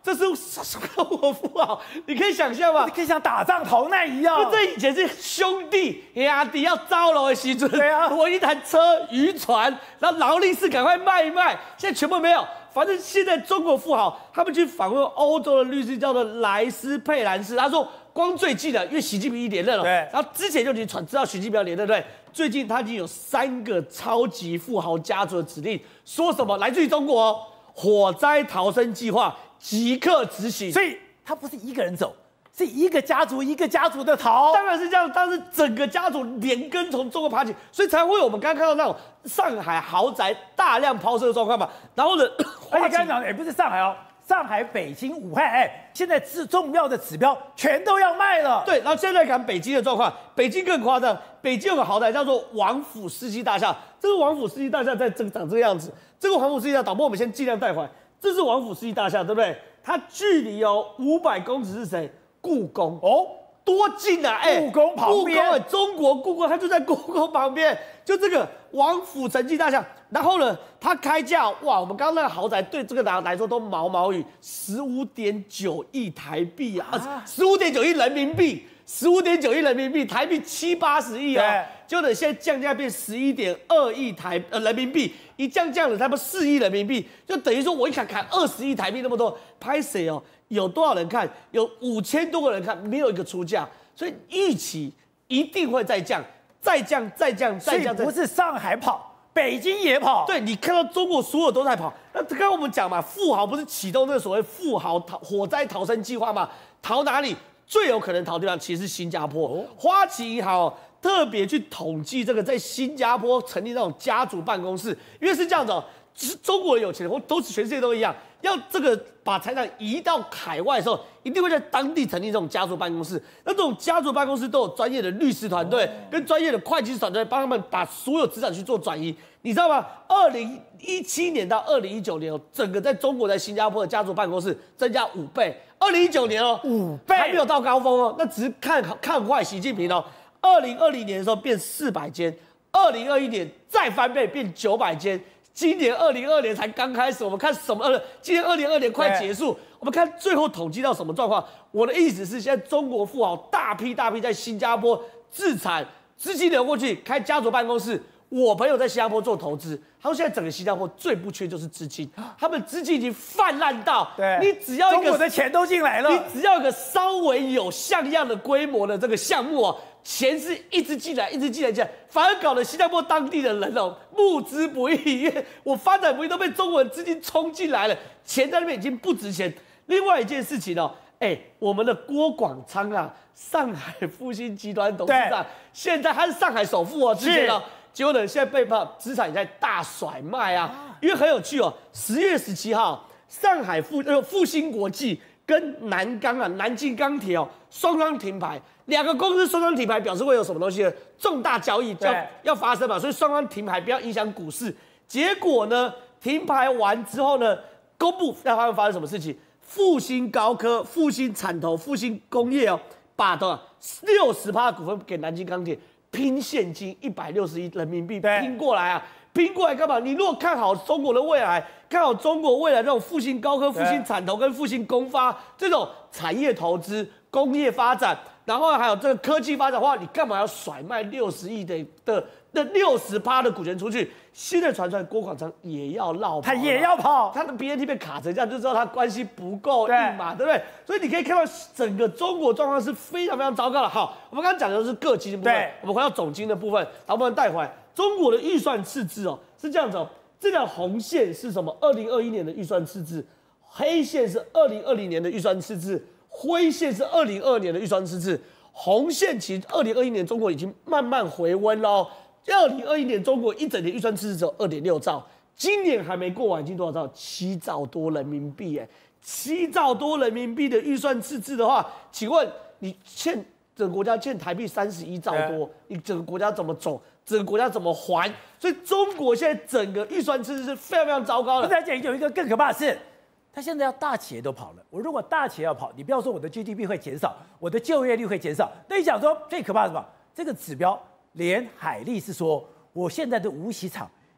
这是中国富豪，你可以想象吗？ 你可以像打仗逃难一样。 这以前是兄弟兄弟要招楼的时阵， 对啊， 我一台车、渔船，然后劳力士赶快卖一卖，现在全部没有。反正现在中国富豪他们去访问欧洲的律师，叫做莱斯佩兰斯，他说光最近的，因为习近平一连任了， 对， 然后之前就已经传知道习近平要连任，对不对？最近他已经有三个超级富豪家族的指令，说什么来自于中国、哦、火灾逃生计划即刻执行， 所以他不是一个人走。是一个家族一个家族的逃， 当然是这样，但是整个家族连根从中国爬起，所以才会有我们刚刚看到那种上海豪宅大量抛售的状况嘛。然后呢， 而且刚刚讲的也不是上海哦，上海、北京、武汉，哎，现在是重要的指标全都要卖了。 对，然后现在看北京的状况，北京更夸张，北京有个豪宅叫做王府世纪大厦，这个王府世纪大厦在这个长这个样子，这个王府世纪大厦，导播我们先尽量带回来，这是王府世纪大厦，对不对？它距离有五百公尺是谁？故宫哦，多近啊！哎、欸， 故宫旁边， 故宫、欸、中国故宫，它就在故宫旁边，就这个王府城际大厦。然后呢，它开价哇，我们刚刚那个豪宅对这个来来说都毛毛雨，十五点九亿台币啊，十五点九亿人民币，十五点九亿人民币，台币七八十亿啊，就等现在降价变十一点二亿台呃人民币，一降降了差不多四亿人民币，就等于说我一砍砍二十亿台币那么多，拍谁哦？有多少人看？有五千多个人看，没有一个出价，所以预期一定会再降，再降，再降，再降。 所以不是上海跑，北京也跑。 对，你看到中国所有都在跑。那刚刚我们讲嘛，富豪不是启动这个所谓富豪逃火灾逃生计划吗？逃哪里？最有可能逃的地方其实是新加坡。哦、花旗银行、哦、特别去统计这个在新加坡成立那种家族办公室，因为是这样子哦，中国的有钱人，都是全世界都一样。要这个把财产移到海外的时候，一定会在当地成立这种家族办公室。那这种家族办公室都有专业的律师团队跟专业的会计师团队，帮他们把所有资产去做转移。你知道吗？二零一七年到二零一九年哦，整个在中国在新加坡的家族办公室增加五倍。二零一九年哦， 五倍还没有到高峰哦，那只是看看坏习近平哦。二零二零年的时候变四百间，二零二一年再翻倍变九百间。今年二零二二年才刚开始，我们看什么？呃，今年二零二二年快结束，我们看最后统计到什么状况？我的意思是，现在中国富豪大批大批在新加坡自产，资金流过去开家族办公室。我朋友在新加坡做投资，他说现在整个新加坡最不缺就是资金，他们资金已经泛滥到， 对， 你只要一个中国的钱都进来了， 你只要一个稍微有像样的规模的这个项目哦。钱是一直进来，一直进来，进来，反而搞得新加坡当地的人哦募资不易，因为我发展不易都被中国人资金冲进来了，钱在那边已经不值钱。另外一件事情哦，哎，我们的郭广昌啊，上海复兴集团董事长，现在他是上海首富哦，之前哦，结果呢现在被判资产也在大甩卖啊，因为很有趣哦，十月十七号，上海复呃复兴国际跟南钢啊南京钢铁哦双双停牌。两个公司双双停牌，表示会有什么东西呢？重大交易要要发生嘛，所以双双停牌不要影响股市。结果呢，停牌完之后呢，公布让他们发生什么事情？复兴高科、复兴产投、复兴工业哦，把的六十趴股份给南京钢铁，拼现金一百六十亿人民币拼过来啊！拼过来干嘛？你如果看好中国的未来，看好中国未来这种复兴高科、复兴产投跟复兴工发这种产业投资、工业发展。然后还有这个科技发展的话，你干嘛要甩卖六十亿的的的六十趴的股权出去？现在传出来郭广昌也要绕跑， 他也要跑， 他的 B N T 被卡成这样，就知道他关系不够硬嘛， 对, 对不对？所以你可以看到整个中国状况是非常非常糟糕的。好，我们刚刚讲的是个金的部分，我们回到总金的部分，然后我们带回来中国的预算赤字哦，是这样子哦，这条红线是什么？二零二一年的预算赤字，黑线是二零二零年的预算赤字。灰线是二零二二年的预算赤字，红线其实二零二一年中国已经慢慢回温喽。二零二一年中国一整年预算赤字只有二点六兆，今年还没过完，已经多少兆？七兆多人民币哎，七兆多人民币的预算赤字的话，请问你欠整个国家欠台币三十一兆多，你整个国家怎么走？整个国家怎么还？所以中国现在整个预算赤字是非常非常糟糕的。 再讲有一个更可怕的是。他现在要大企业都跑了，我如果大企业要跑，你不要说我的 G D P 会减少，我的就业率会减少。那你讲说最可怕的是什么？这个指标连海力是说，我现在的无锡厂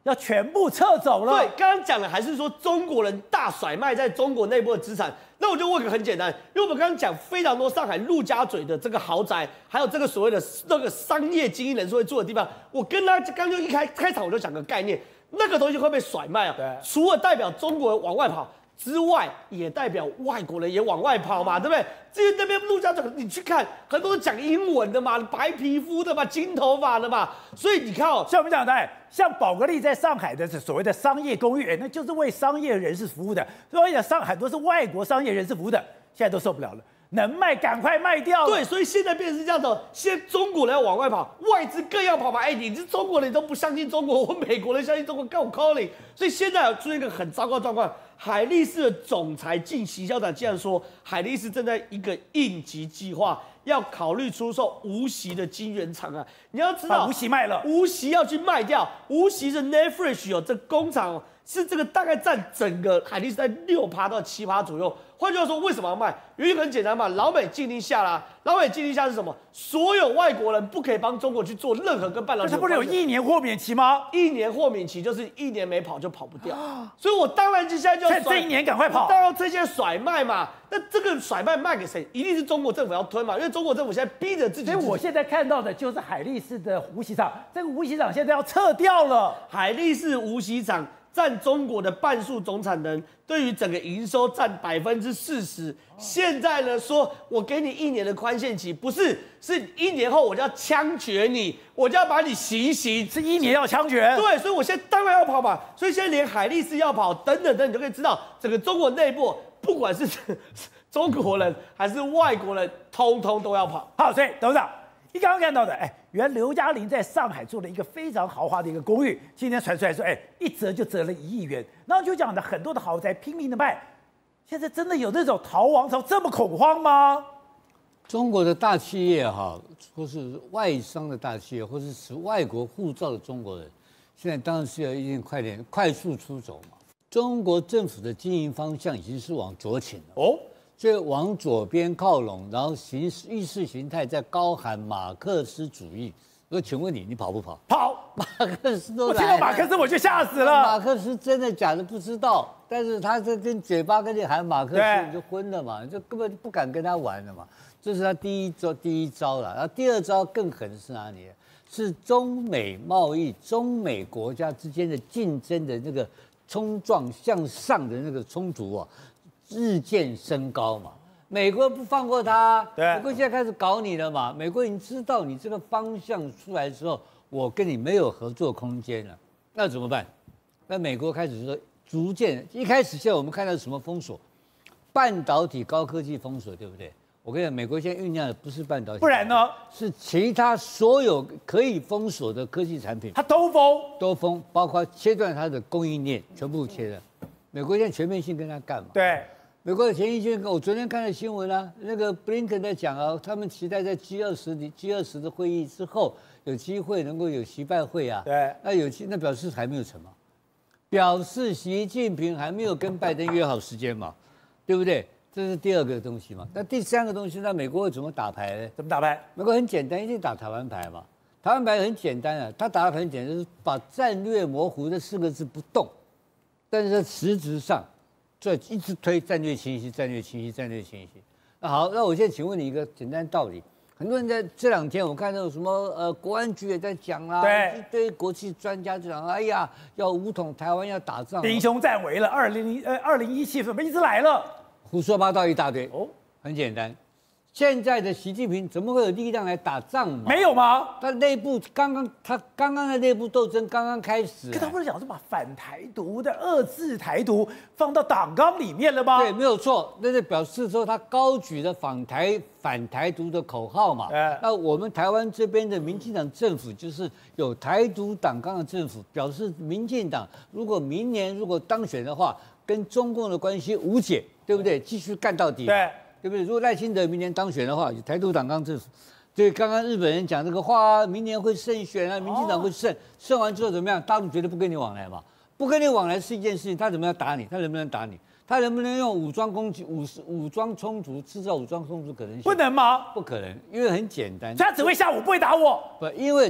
要全部撤走了。 对，刚刚讲的还是说中国人大甩卖在中国内部的资产。那我就问个很简单，因为我们刚刚讲非常多上海陆家嘴的这个豪宅，还有这个所谓的那个商业精英人士会住的地方，我跟他刚就一开开场我就讲个概念，那个东西会被甩卖啊。 对， 除了代表中国人往外跑之外，也代表外国人也往外跑嘛，对不对？至于那边陆家嘴，你去看，很多讲英文的嘛，白皮肤的嘛，金头发的嘛，所以你看哦， 像我们讲的，哎，像宝格丽在上海的所谓的商业公寓，哎，那就是为商业人士服务的，所以讲上海很多是外国商业人士服务的，现在都受不了了。能卖赶快卖掉。 对，所以现在变成是这样的，现在中国人要往外跑，外资更要跑嘛。哎，你是中国人，你都不相信中国，我美国人相信中国，干我 calling。所以现在有出现一个很糟糕的状况，海力士的总裁进行销长竟然说，海力士正在一个应急计划，要考虑出售无锡的晶圆厂啊。你要知道， 把无锡卖了， 无锡要去卖掉，无锡是 Netfresh 哦，这工厂是这个大概占整个海力士在六趴到七趴左右。换句话说，为什么要卖？原因很简单嘛，老美禁令下啦。老美禁令下是什么？所有外国人不可以帮中国去做任何跟半导体。 它不是有一年豁免期吗？ 一年豁免期就是一年没跑就跑不掉。所以我当然就现在就要这一年赶快跑， 当然这些甩卖嘛。那这个甩卖卖给谁？一定是中国政府要吞嘛，因为中国政府现在逼着自己。 所以我现在看到的就是海力士的无锡厂，这个无锡厂现在要撤掉了。 海力士无锡厂占中国的半数总产能，对于整个营收占百分之四十。现在呢，说我给你一年的宽限期，不是，是一年后我就要枪决你，我就要把你行刑， 是一年要枪决。 对，所以我现在当然要跑嘛。所以现在连海力士要跑，等等等，你就可以知道，整个中国内部，不管是中国人还是外国人，通通都要跑。 好，所以董事长，你刚刚看到的，哎，原来刘嘉玲在上海做了一个非常豪华的一个公寓，今天传出来说，哎，一折就折了一亿元，然后就讲的很多的豪宅拼命的卖，现在真的有那种逃亡潮这么恐慌吗？ 中国的大企业哈，或是外商的大企业，或是持外国护照的中国人，现在当然是要一定快点快速出走嘛。中国政府的经营方向已经是往左倾了哦。所以往左边靠拢，然后形意识形态在高喊马克思主义。我请问你，你跑不跑？ 跑！ 马克思都来了。 我听到马克思我就吓死了。 马克思真的假的不知道，但是他这跟嘴巴跟你喊马克思，你就昏了嘛，你就根本就不敢跟他玩了嘛。这是他第一招，第一招了。然后第二招更狠的是哪里？是中美贸易、中美国家之间的竞争的那个冲撞向上的那个冲突啊。日渐升高嘛，美国不放过他，美国现在开始搞你了嘛。美国已经知道你这个方向出来之后，我跟你没有合作空间了，那怎么办？那美国开始说，逐渐一开始现在我们看到什么封锁，半导体高科技封锁，对不对？我跟你讲，美国现在酝酿的不是半导体， 不然呢？ 是其他所有可以封锁的科技产品， 它都封， 都封，包括切断它的供应链，全部切了。美国现在全面性跟他干嘛？ 对。 美国的前一天，我昨天看了新闻啊，那个布林肯在讲啊，他们期待在 G 二十 G 二十的会议之后，有机会能够有习拜会啊。 对， 那有那表示还没有成嘛，表示习近平还没有跟拜登约好时间嘛，对不对？这是第二个东西嘛。那第三个东西，那美国会怎么打牌呢？ 怎么打牌？ 美国很简单，一定打台湾牌嘛。台湾牌很简单啊，他打的很简单，就是把战略模糊这四个字不动，但是在实质上。所以一直推战略清晰、战略清晰、战略清晰。那好，那我现在请问你一个简单道理：很多人在这两天，我看到什么呃，国安局也在讲啦， 对， 一堆国际专家就讲，哎呀，要武统台湾，要打仗， 兵凶战危了。二零呃二零一七怎么一直来了？ 胡说八道一大堆。哦，很简单。现在的习近平怎么会有力量来打仗嘛？ 没有吗？ 他内部刚刚他刚刚的内部斗争刚刚开始、啊， 可他不是讲是把反台独的遏制台独放到党纲里面了吗？ 对，没有错，那就表示说他高举的反台反台独的口号嘛。 哎、 那我们台湾这边的民进党政府就是有台独党纲的政府，表示民进党如果明年如果当选的话，跟中共的关系无解，对不对？继续干到底。 对。 对不对？如果赖清德明年当选的话，台独党纲政府，对刚刚日本人讲这个话，明年会胜选啊，民进党会胜，哦、胜完之后怎么样？大陆绝对不跟你往来嘛，不跟你往来是一件事情，他怎么样打你？他能不能打你？他能不能用武装攻击、武武装冲突、制造武装冲突可能性？ 不能吗？ 不可能，因为很简单， 他只会吓我，不会打我。 不，因为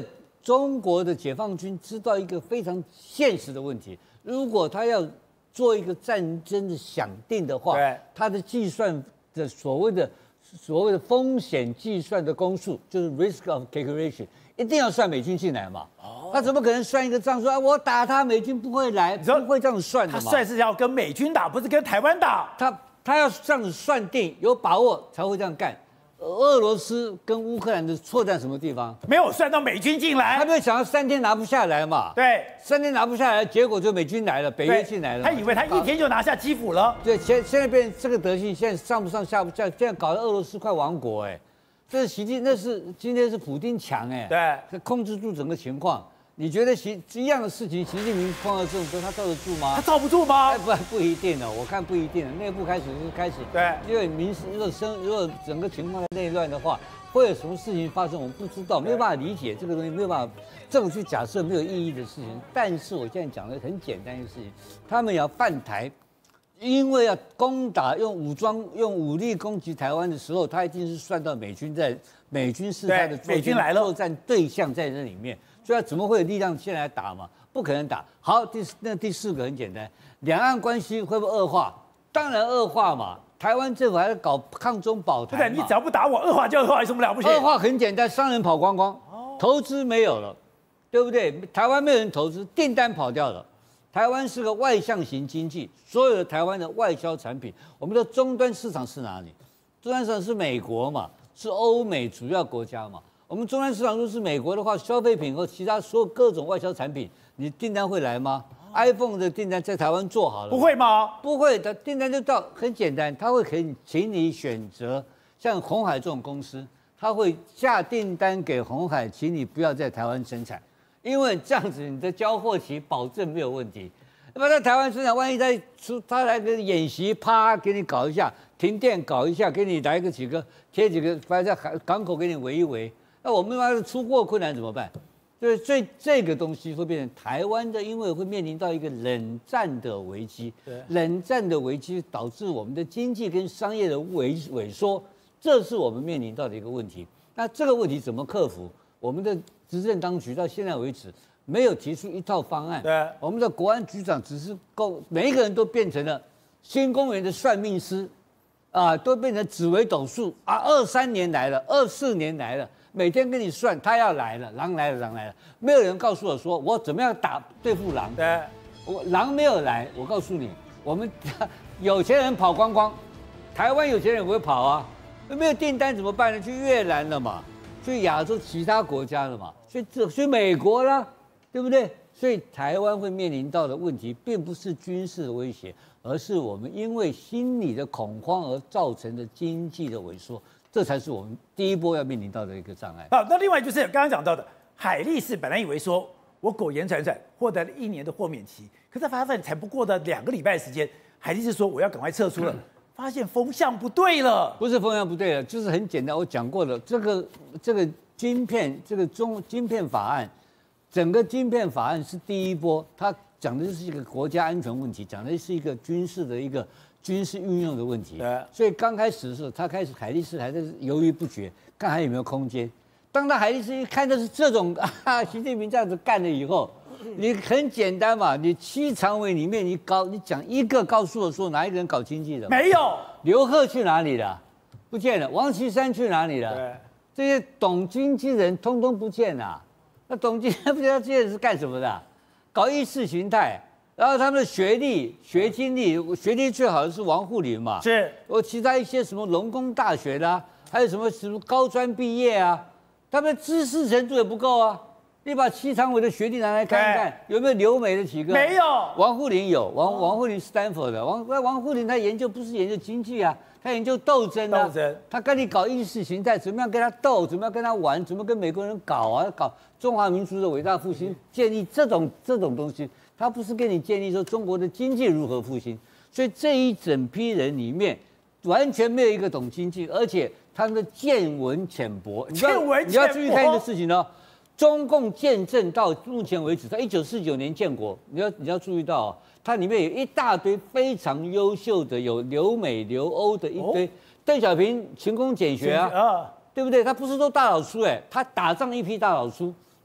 中国的解放军知道一个非常现实的问题：如果他要做一个战争的想定的话，他的计算的所谓的所谓的风险计算的公数，就是 risk of calculation， 一定要算美军进来嘛。哦，他怎么可能算一个账说啊，我打他，美军不会来，不会这样算的嘛？ 他算是要跟美军打，不是跟台湾打。 他他要这样子算定，有把握才会这样干。俄罗斯跟乌克兰的错在什么地方？ 没有算到美军进来， 他没有想到三天拿不下来嘛。 对， 三天拿不下来，结果就美军来了，北约进来了。 他以为他一天就拿下基辅了。 对，现现在变这个德性，现在上不上下不下，现在搞得俄罗斯快亡国哎。这是习近，那是今天是普丁强哎，对，控制住整个情况。你觉得习一样的事情，习近平碰到这种时候，他罩得住吗？ 他罩不住吗？ 哎，不不一定的，我看不一定的。内部开始是开始， 对， 因为民事如果生如果整个情况在内乱的话，会有什么事情发生，我们不知道，没有办法理解这个东西，没有办法这种去假设没有意义的事情。但是我现在讲的很简单的事情，他们要犯台，因为要攻打用武装用武力攻击台湾的时候，他一定是算到美军在美军是他的美军来了作战对象在这里面。所以怎么会有力量现在来打嘛？不可能打。好，第那第四个很简单，两岸关系会不会恶化？当然恶化嘛。台湾政府还在搞抗中保台嘛。 对，你只要不打我，恶化就恶化，有什么了不起？ 恶化很简单，商人跑光光，投资没有了，对不对？台湾没有人投资，订单跑掉了。台湾是个外向型经济，所有的台湾的外销产品，我们的终端市场是哪里？终端市场是美国嘛，是欧美主要国家嘛。我们终端市场如果是美国的话，消费品和其他所有各种外销产品，你订单会来吗 ？iPhone 的订单在台湾做好了， 不会吗？ 不会的，订单就到，很简单，他会可以请你选择，像鸿海这种公司，他会下订单给鸿海，请你不要在台湾生产，因为这样子你的交货期保证没有问题。那么在台湾生产，万一在出他来个演习，啪给你搞一下，停电搞一下，给你来个几个贴几个，反正在港口给你围一围。那我们要是出货困难怎么办？对，所以这个东西会变成台湾的，因为会面临到一个冷战的危机。冷战的危机导致我们的经济跟商业的萎萎缩，这是我们面临到的一个问题。那这个问题怎么克服？我们的执政当局到现在为止没有提出一套方案。对，我们的国安局长只是够每一个人都变成了新公园的算命师，啊，都变成紫微斗数啊，二三年来了，二四年来了。每天跟你算，他要来了，狼来了，狼来了，没有人告诉我说我怎么样打对付狼。对，我狼没有来，我告诉你，我们有钱人跑光光，台湾有钱人也不会跑啊，没有订单怎么办呢？去越南了嘛，去亚洲其他国家了嘛，去这去美国啦，对不对？所以台湾会面临到的问题，并不是军事的威胁，而是我们因为心理的恐慌而造成的经济的萎缩。这才是我们第一波要面临到的一个障碍。 好，那另外就是刚刚讲到的，海力士本来以为说我苟延残喘，获得了一年的豁免期，可是发现才不过的两个礼拜时间，海力士说我要赶快撤出了，发现风向不对了。 不是风向不对了，就是很简单，我讲过了，这个这个晶片这个中晶片法案，整个晶片法案是第一波，它讲的就是一个国家安全问题，讲的是一个军事的一个。军事运用的问题，所以刚开始的时候，他开始海力士还在犹豫不决，看还有没有空间。当他海力士一看的是这种啊，习近平这样子干了以后，你很简单嘛，你七常委里面你搞你讲一个告诉我说哪一个人搞经济的？ 没有。 刘鹤去哪里了？不见了。王岐山去哪里了？对，这些懂经济人通通不见了。那懂经济不知道这些人是干什么的？搞意识形态。然后他们的学历、学经历，学历最好的是王沪宁嘛，是。我其他一些什么农工大学的、啊，还有什么什么高专毕业啊，他们知识程度也不够啊。你把七常委的学历拿来看一看，有没有留美的几个？ 没有。 王沪宁有，王王沪宁是斯坦福的，王王沪宁他研究不是研究经济啊，他研究斗争啊。斗争。他跟你搞意识形态，怎么样跟他斗，怎么样跟他玩，怎么跟美国人搞啊，搞中华民族的伟大复兴，建立这种这种东西。他不是跟你建立说中国的经济如何复兴，所以这一整批人里面完全没有一个懂经济，而且他们的见闻浅薄。你要你要注意看一个事情哦，中共建政到目前为止，在一九四九年建国，你要你要注意到、哦，它里面有一大堆非常优秀的，有留美留欧的一堆。哦、邓小平勤工俭学啊，啊对不对？他不是都大老粗哎，他打仗一批大老粗。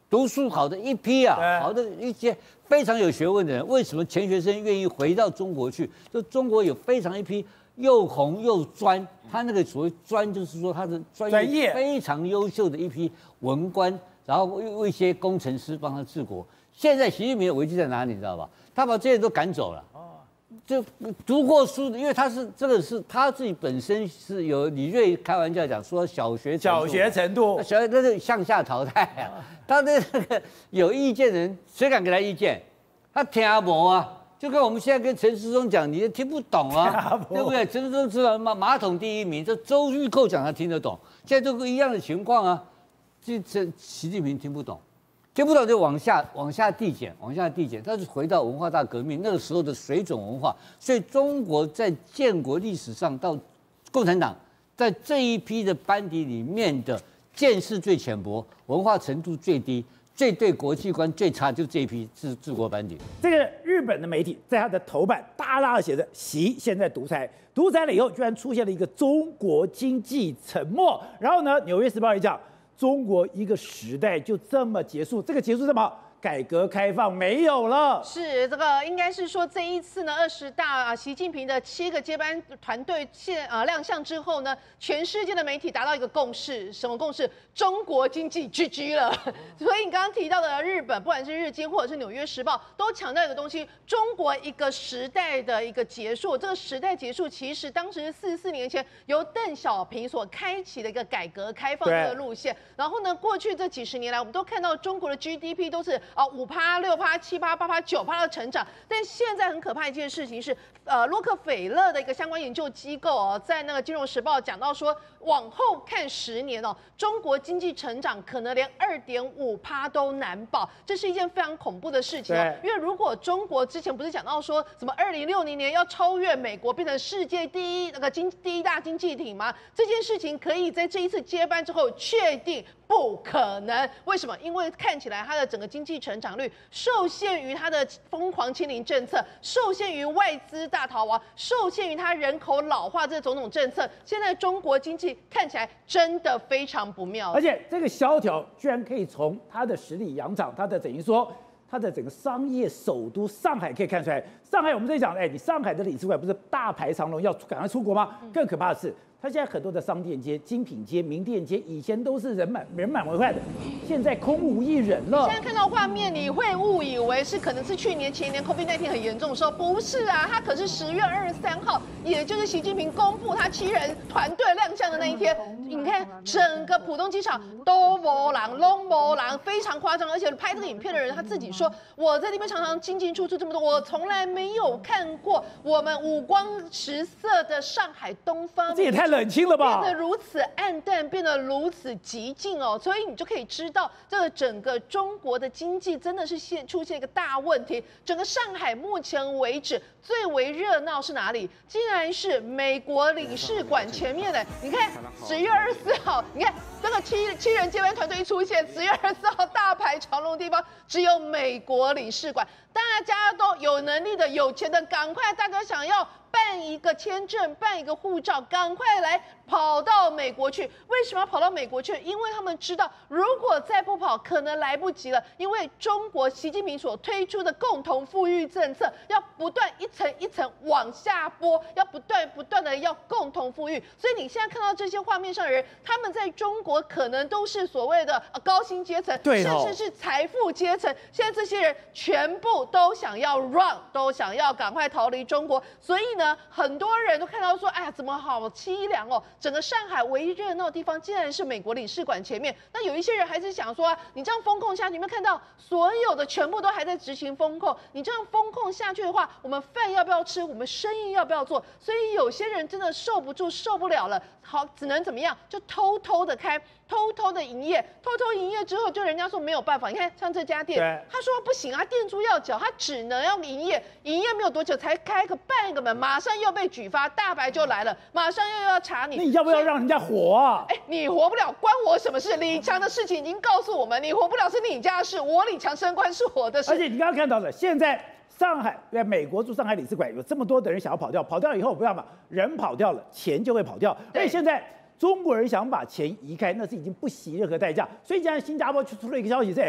读书好的一批啊，好的一些非常有学问的人，为什么钱学森愿意回到中国去？就中国有非常一批又红又专，他那个所谓专，就是说他的专业非常优秀的一批文官，然后为一些工程师帮他治国。现在习近平的危机在哪里？你知道吧？他把这些都赶走了。就读过书的，因为他是这个是他自己本身是有李瑞开玩笑讲说小学小学程度， 小学那是向下淘汰啊。他的那个有意见的人，谁敢给他意见？他听不啊，就跟我们现在跟陈时中讲，你也听不懂啊，对不对？陈时中知道马马桶第一名，这周玉蔻讲他听得懂，现在都是一样的情况啊。这这习近平听不懂。听不懂就往下往下递减，往下递减，但是回到文化大革命那个时候的水准文化，所以中国在建国历史上到共产党在这一批的班底里面的见识最浅薄，文化程度最低，最对国际观最差，就这一批治治国班底。 这个日本的媒体在他的头版大大的写着“习现在独裁”，独裁了以后，居然出现了一个中国经济沉没。然后呢，《纽约时报》也讲。中国一个时代就这么结束，这个结束什么？改革开放没有了。 是这个，应该是说这一次呢，二十大啊，习近平的七个接班团队现呃亮相之后呢，全世界的媒体达到一个共识，什么共识？中国经济 G G 了。所以你刚刚提到的日本，不管是日经或者是纽约时报，都强调一个东西：中国一个时代的一个结束。这个时代结束，其实当时四十四年前由邓小平所开启的一个改革开放的路线。然后呢，过去这几十年来，我们都看到中国的 G D P 都是啊五趴、六趴、七趴、八趴、九趴的成长。但现在很可怕一件事情是，呃，洛克菲勒的一个相关研究机构哦，在那个《金融时报》讲到说，往后看十年哦，中国经济成长可能连二点五趴都难保，这是一件非常恐怖的事情哦。因为如果中国之前不是讲到说什么二零六零年要超越美国，变成世界第一那个经第一大经济体吗？这件事情可以在这一次接班之后确定。不可能，为什么？因为看起来它的整个经济成长率受限于它的疯狂清零政策，受限于外资大逃亡，受限于它人口老化这种种政策。现在中国经济看起来真的非常不妙， 而且这个萧条居然可以从它的实力扬长，它的等于说它的整个商业首都上海可以看出来。上海我们在讲，哎，你上海的领事馆不是大排长龙要赶快出国吗？更可怕的是。它现在很多的商店街、精品街、名店街，以前都是人满人满为患的，现在空无一人了。 现在看到画面，你会误以为是可能是去年、前年 COVID 十九 很严重的时候，不是啊，它可是十月二十三号，也就是习近平公布他七人团队亮相的那一天。你看整个浦东机场都没人，拢没人，非常夸张。而且拍这个影片的人他自己说，我在那边常常进进出出这么多，我从来没有看过我们五光十色的上海东方。 这也太冷清了吧！ 变得如此暗淡，变得如此极静哦，所以你就可以知道，这个整个中国的经济真的是现出现一个大问题。整个上海目前为止最为热闹是哪里？竟然是美国领事馆前面的。你看十月二十四号，你看这个七七人接班团队一出现，十月二十四号大排长龙的地方只有美国领事馆。大家都有能力的、有钱的，赶快！大家想要办一个签证、办一个护照，赶快来跑到美国去。为什么要跑到美国去？因为他们知道，如果再不跑，可能来不及了。因为中国习近平所推出的共同富裕政策，要不断一层一层往下拨，要不断不断的要共同富裕。所以你现在看到这些画面上的人，他们在中国可能都是所谓的高薪阶层， 对哦， 甚至是财富阶层。现在这些人全部都想要 run， 都想要赶快逃离中国。所以呢，很多人都看到说，哎呀，怎么好凄凉哦！整个上海唯一热闹的地方，竟然是美国领事馆前面。那有一些人还是想说啊，你这样封控下去，你有没有看到所有的全部都还在执行封控？你这样封控下去的话，我们饭要不要吃？我们生意要不要做？所以有些人真的受不住、受不了了，好，只能怎么样？就偷偷的开。偷偷的营业，偷偷营业之后，就人家说没有办法。你看，像这家店，他说不行啊，店租要缴，他只能要营业。营业没有多久，才开个半个门，马上又被举发，大白就来了，马上又要查你。 那你要不要让人家活啊？ 哎，你活不了，关我什么事？李强的事情已经告诉我们，你活不了是你家的事，我李强升官是我的事。 而且你刚刚看到的，现在上海在美国驻上海领事馆有这么多的人想要跑掉，跑掉以后不要嘛，人跑掉了，钱就会跑掉。而且现在。中国人想把钱移开，那是已经不惜任何代价。所以现在新加坡就出了一个消息，是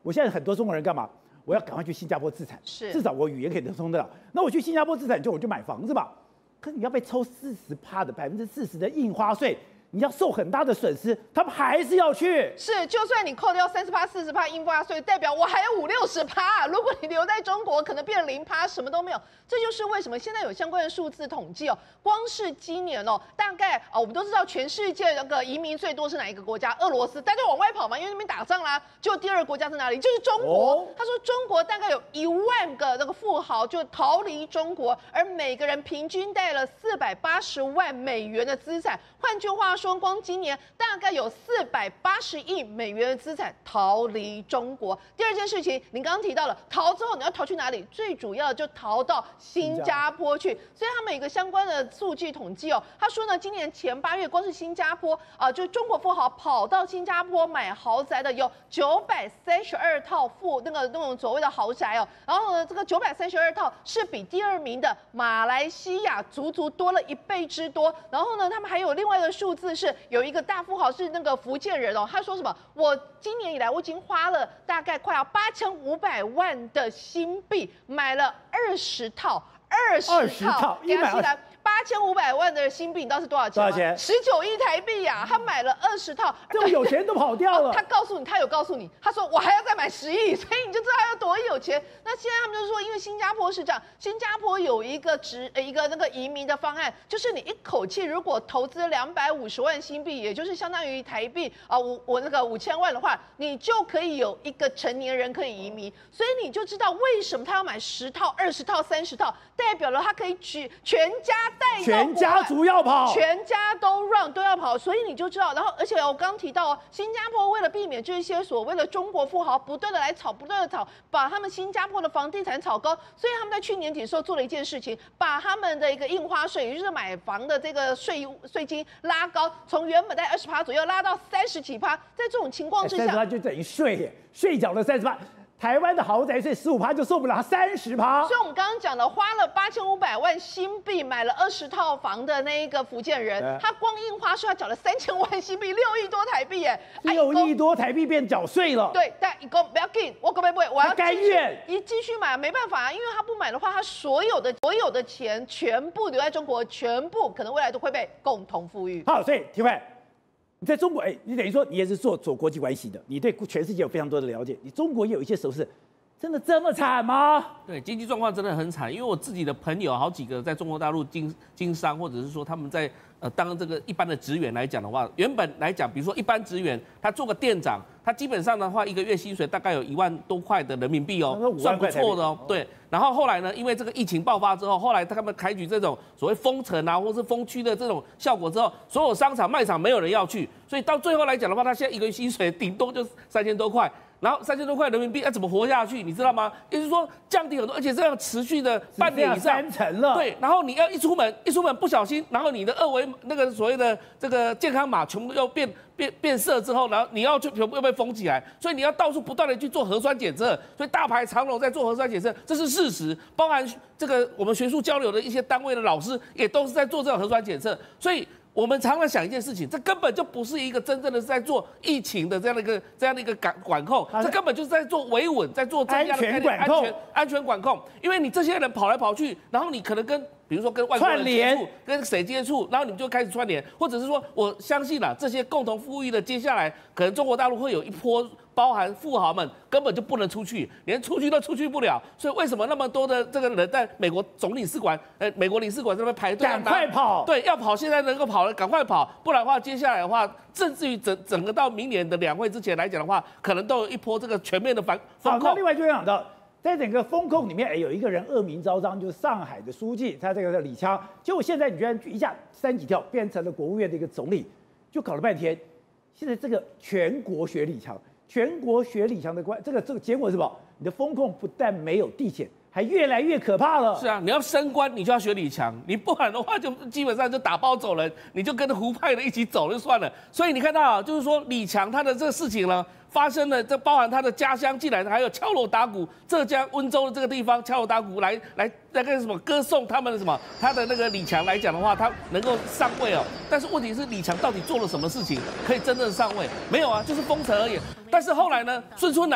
我现在很多中国人干嘛？我要赶快去新加坡自产， 是至少我语言可以通得了。那我去新加坡自产就我就买房子吧，可是你要被抽四十趴的百分之四十的印花税。你要受很大的损失，他们还是要去。 是，就算你扣掉三十趴、四十趴印花税，代表我还有五六十趴。如果你留在中国，可能变零趴，什么都没有。这就是为什么现在有相关的数字统计哦。光是今年哦，大概哦，我们都知道全世界那个移民最多是哪一个国家？俄罗斯，大家往外跑嘛，因为那边打仗啦。就第二个国家是哪里？就是中国。哦、他说中国大概有一万个那个富豪就逃离中国，而每个人平均带了四百八十万美元的资产。换句话说，光今年大概有四百八十亿美元的资产逃离中国。第二件事情，您刚刚提到了，逃之后你要逃去哪里？最主要就逃到新加坡去。所以他们有一个相关的数据统计哦，他说呢，今年前八月光是新加坡啊、呃，就中国富豪跑到新加坡买豪宅的有九百三十二套富那个那种所谓的豪宅哦。然后呢，这个九百三十二套是比第二名的马来西亚足足多了一倍之多。然后呢，他们还有另外一个数字是有一个大富豪是那个福建人哦，他说什么？我今年以来我已经花了大概快要八千五百万的新币买了二十套，二十套， 一百二。 八千五百万的新币，你知道是多少钱吗？ 多少钱？ 十九亿台币呀、啊！他买了二十套， 这么有钱都跑掉了。 他告诉你，他有告诉你，他说我还要再买十亿，所以你就知道他有多有钱。那现在他们就说，因为新加坡是这样，新加坡有一个直呃一个那个移民的方案，就是你一口气如果投资两百五十万新币，也就是相当于台币啊五我那个五千万的话，你就可以有一个成年人可以移民。所以你就知道为什么他要买十套、二十套、三十套，代表了他可以举全家。 全家族要跑， 全家都让都要跑，所以你就知道。然后，而且我刚提到哦，新加坡为了避免这些所谓的中国富豪不断的来炒，不断的炒，把他们新加坡的房地产炒高，所以他们在去年底的时候做了一件事情，把他们的一个印花税，也就是买房的这个税税金拉高，从原本在二十趴左右拉到三十几趴。在这种情况之下， 三十趴就等于税耶，税缴了三十趴。台湾的豪宅税十五趴就受不了，三十趴。 所以我们刚刚讲的，花了八千五百万新币买了二十套房的那一个福建人，他光印花税他缴了三千万新币，六亿多台币耶， 六亿多台币变缴税了。 对，但一共不要紧，我可不可以？我要甘愿一继续买，没办法啊，因为他不买的话，他所有的所有的钱全部留在中国，全部可能未来都会被共同富裕。 好，所以廷慧。你在中国，哎，你等于说你也是做做国际关系的，你对全世界有非常多的了解。你中国也有一些时候是真的这么惨吗？ 对，经济状况真的很惨，因为我自己的朋友好几个在中国大陆经经商，或者是说他们在呃当这个一般的职员来讲的话，原本来讲，比如说一般职员，他做个店长，他基本上的话一个月薪水大概有一万多块的人民币哦，算不错的哦。对，然后后来呢，因为这个疫情爆发之后，后来他们采取这种所谓封城啊，或是封区的这种效果之后，所有商场卖场没有人要去，所以到最后来讲的话，他现在一个月薪水顶多就三千多块。然后三千多块人民币要怎么活下去？你知道吗？也就是说降低很多，而且这样持续的半年以上， 三成了。 对，然后你要一出门，一出门不小心，然后你的二维那个所谓的这个健康码全部又变变变色之后，然后你要去全部又被封起来，所以你要到处不断的去做核酸检测，所以大排长龙在做核酸检测，这是事实。包含这个我们学术交流的一些单位的老师也都是在做这种核酸检测，所以。我们常常想一件事情，这根本就不是一个真正的是在做疫情的这样的一个这样的一个管管控，这根本就是在做维稳，在做安全管控、 安全安全管控。因为你这些人跑来跑去，然后你可能跟比如说跟外国人接触，跟谁接触，然后你们就开始串联，或者是说，我相信啦，这些共同富裕的，接下来可能中国大陆会有一波。包含富豪们根本就不能出去，连出去都出去不了，所以为什么那么多的这个人在美国总领事馆、呃美国领事馆这边排队， 赶快跑， 对，要跑，现在能够跑了，赶快跑，不然的话，接下来的话，甚至于整整个到明年的两会之前来讲的话，可能都有一波这个全面的反风控。 那另外就讲到，在整个风控里面，哎，有一个人恶名昭彰，就是上海的书记，他这个李强，结果现在你居然一下三级跳变成了国务院的一个总理，就搞了半天，现在这个全国学李强。全国学李强的关，这个这个结果是什么？你的风控不但没有递减，还越来越可怕了。 是啊，你要升官，你就要学李强，你不然的话就基本上就打包走人，你就跟着胡派的一起走就算了。所以你看到啊，就是说李强他的这个事情呢，发生了，这包含他的家乡，竟然还有敲锣打鼓，浙江温州的这个地方敲锣打鼓来来那个什么歌颂他们的什么，他的那个李强来讲的话，他能够上位哦。但是问题是李强到底做了什么事情可以真正上位？没有啊，就是封城而已。但是后来呢，孙春兰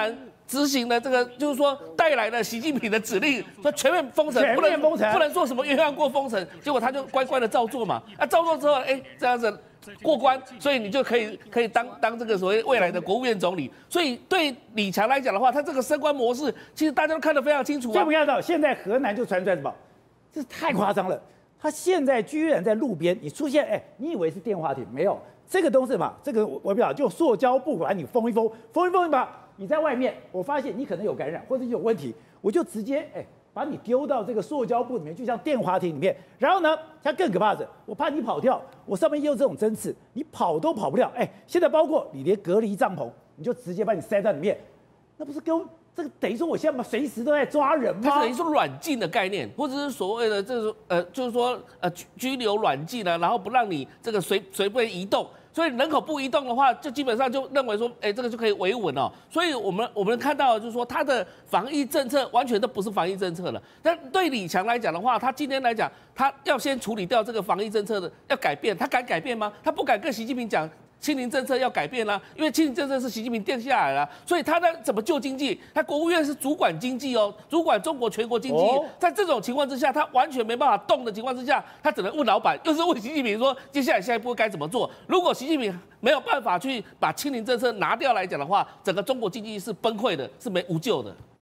执行了这个，就是说带来了习近平的指令，说全面封城， 全面封城， 不能做什么鸳鸯锅封城，结果他就乖乖的照做嘛。啊，照做之后，哎，这样子过关，所以你就可以可以当当这个所谓未来的国务院总理。所以对李强来讲的话，他这个升官模式，其实大家都看得非常清楚啊。 这不看到，现在河南就传出来什么？这太夸张了！他现在居然在路边，你出现，哎，你以为是电话亭？没有，这个东西嘛，这个我我不晓得，就塑胶布把你封一封，封一封吧。你在外面，我发现你可能有感染或者有问题，我就直接哎把你丢到这个塑胶布里面，就像电话亭里面。然后呢，它更可怕的，我怕你跑跳，我上面也有这种针刺，你跑都跑不了。哎，现在包括你连隔离帐篷，你就直接把你塞在里面，那不是跟这个等于说我现在随时都在抓人吗？ 它等于说软禁的概念，或者是所谓的这种呃，就是说呃拘拘留软禁呢，然后不让你这个随随便移动。所以人口不移动的话，就基本上就认为说，哎，这个就可以维稳哦。所以我们我们看到就是说，他的防疫政策完全都不是防疫政策了。但对李强来讲的话，他今天来讲，他要先处理掉这个防疫政策的要改变，他敢改变吗？他不敢跟习近平讲。清零政策要改变啦、啊，因为清零政策是习近平定下来了，所以他呢怎么救经济？他国务院是主管经济哦，主管中国全国经济。哦、在这种情况之下，他完全没办法动的情况之下，他只能问老板，又是问习近平说，接下来下一步该怎么做？如果习近平没有办法去把清零政策拿掉来讲的话，整个中国经济是崩溃的，是没无救的。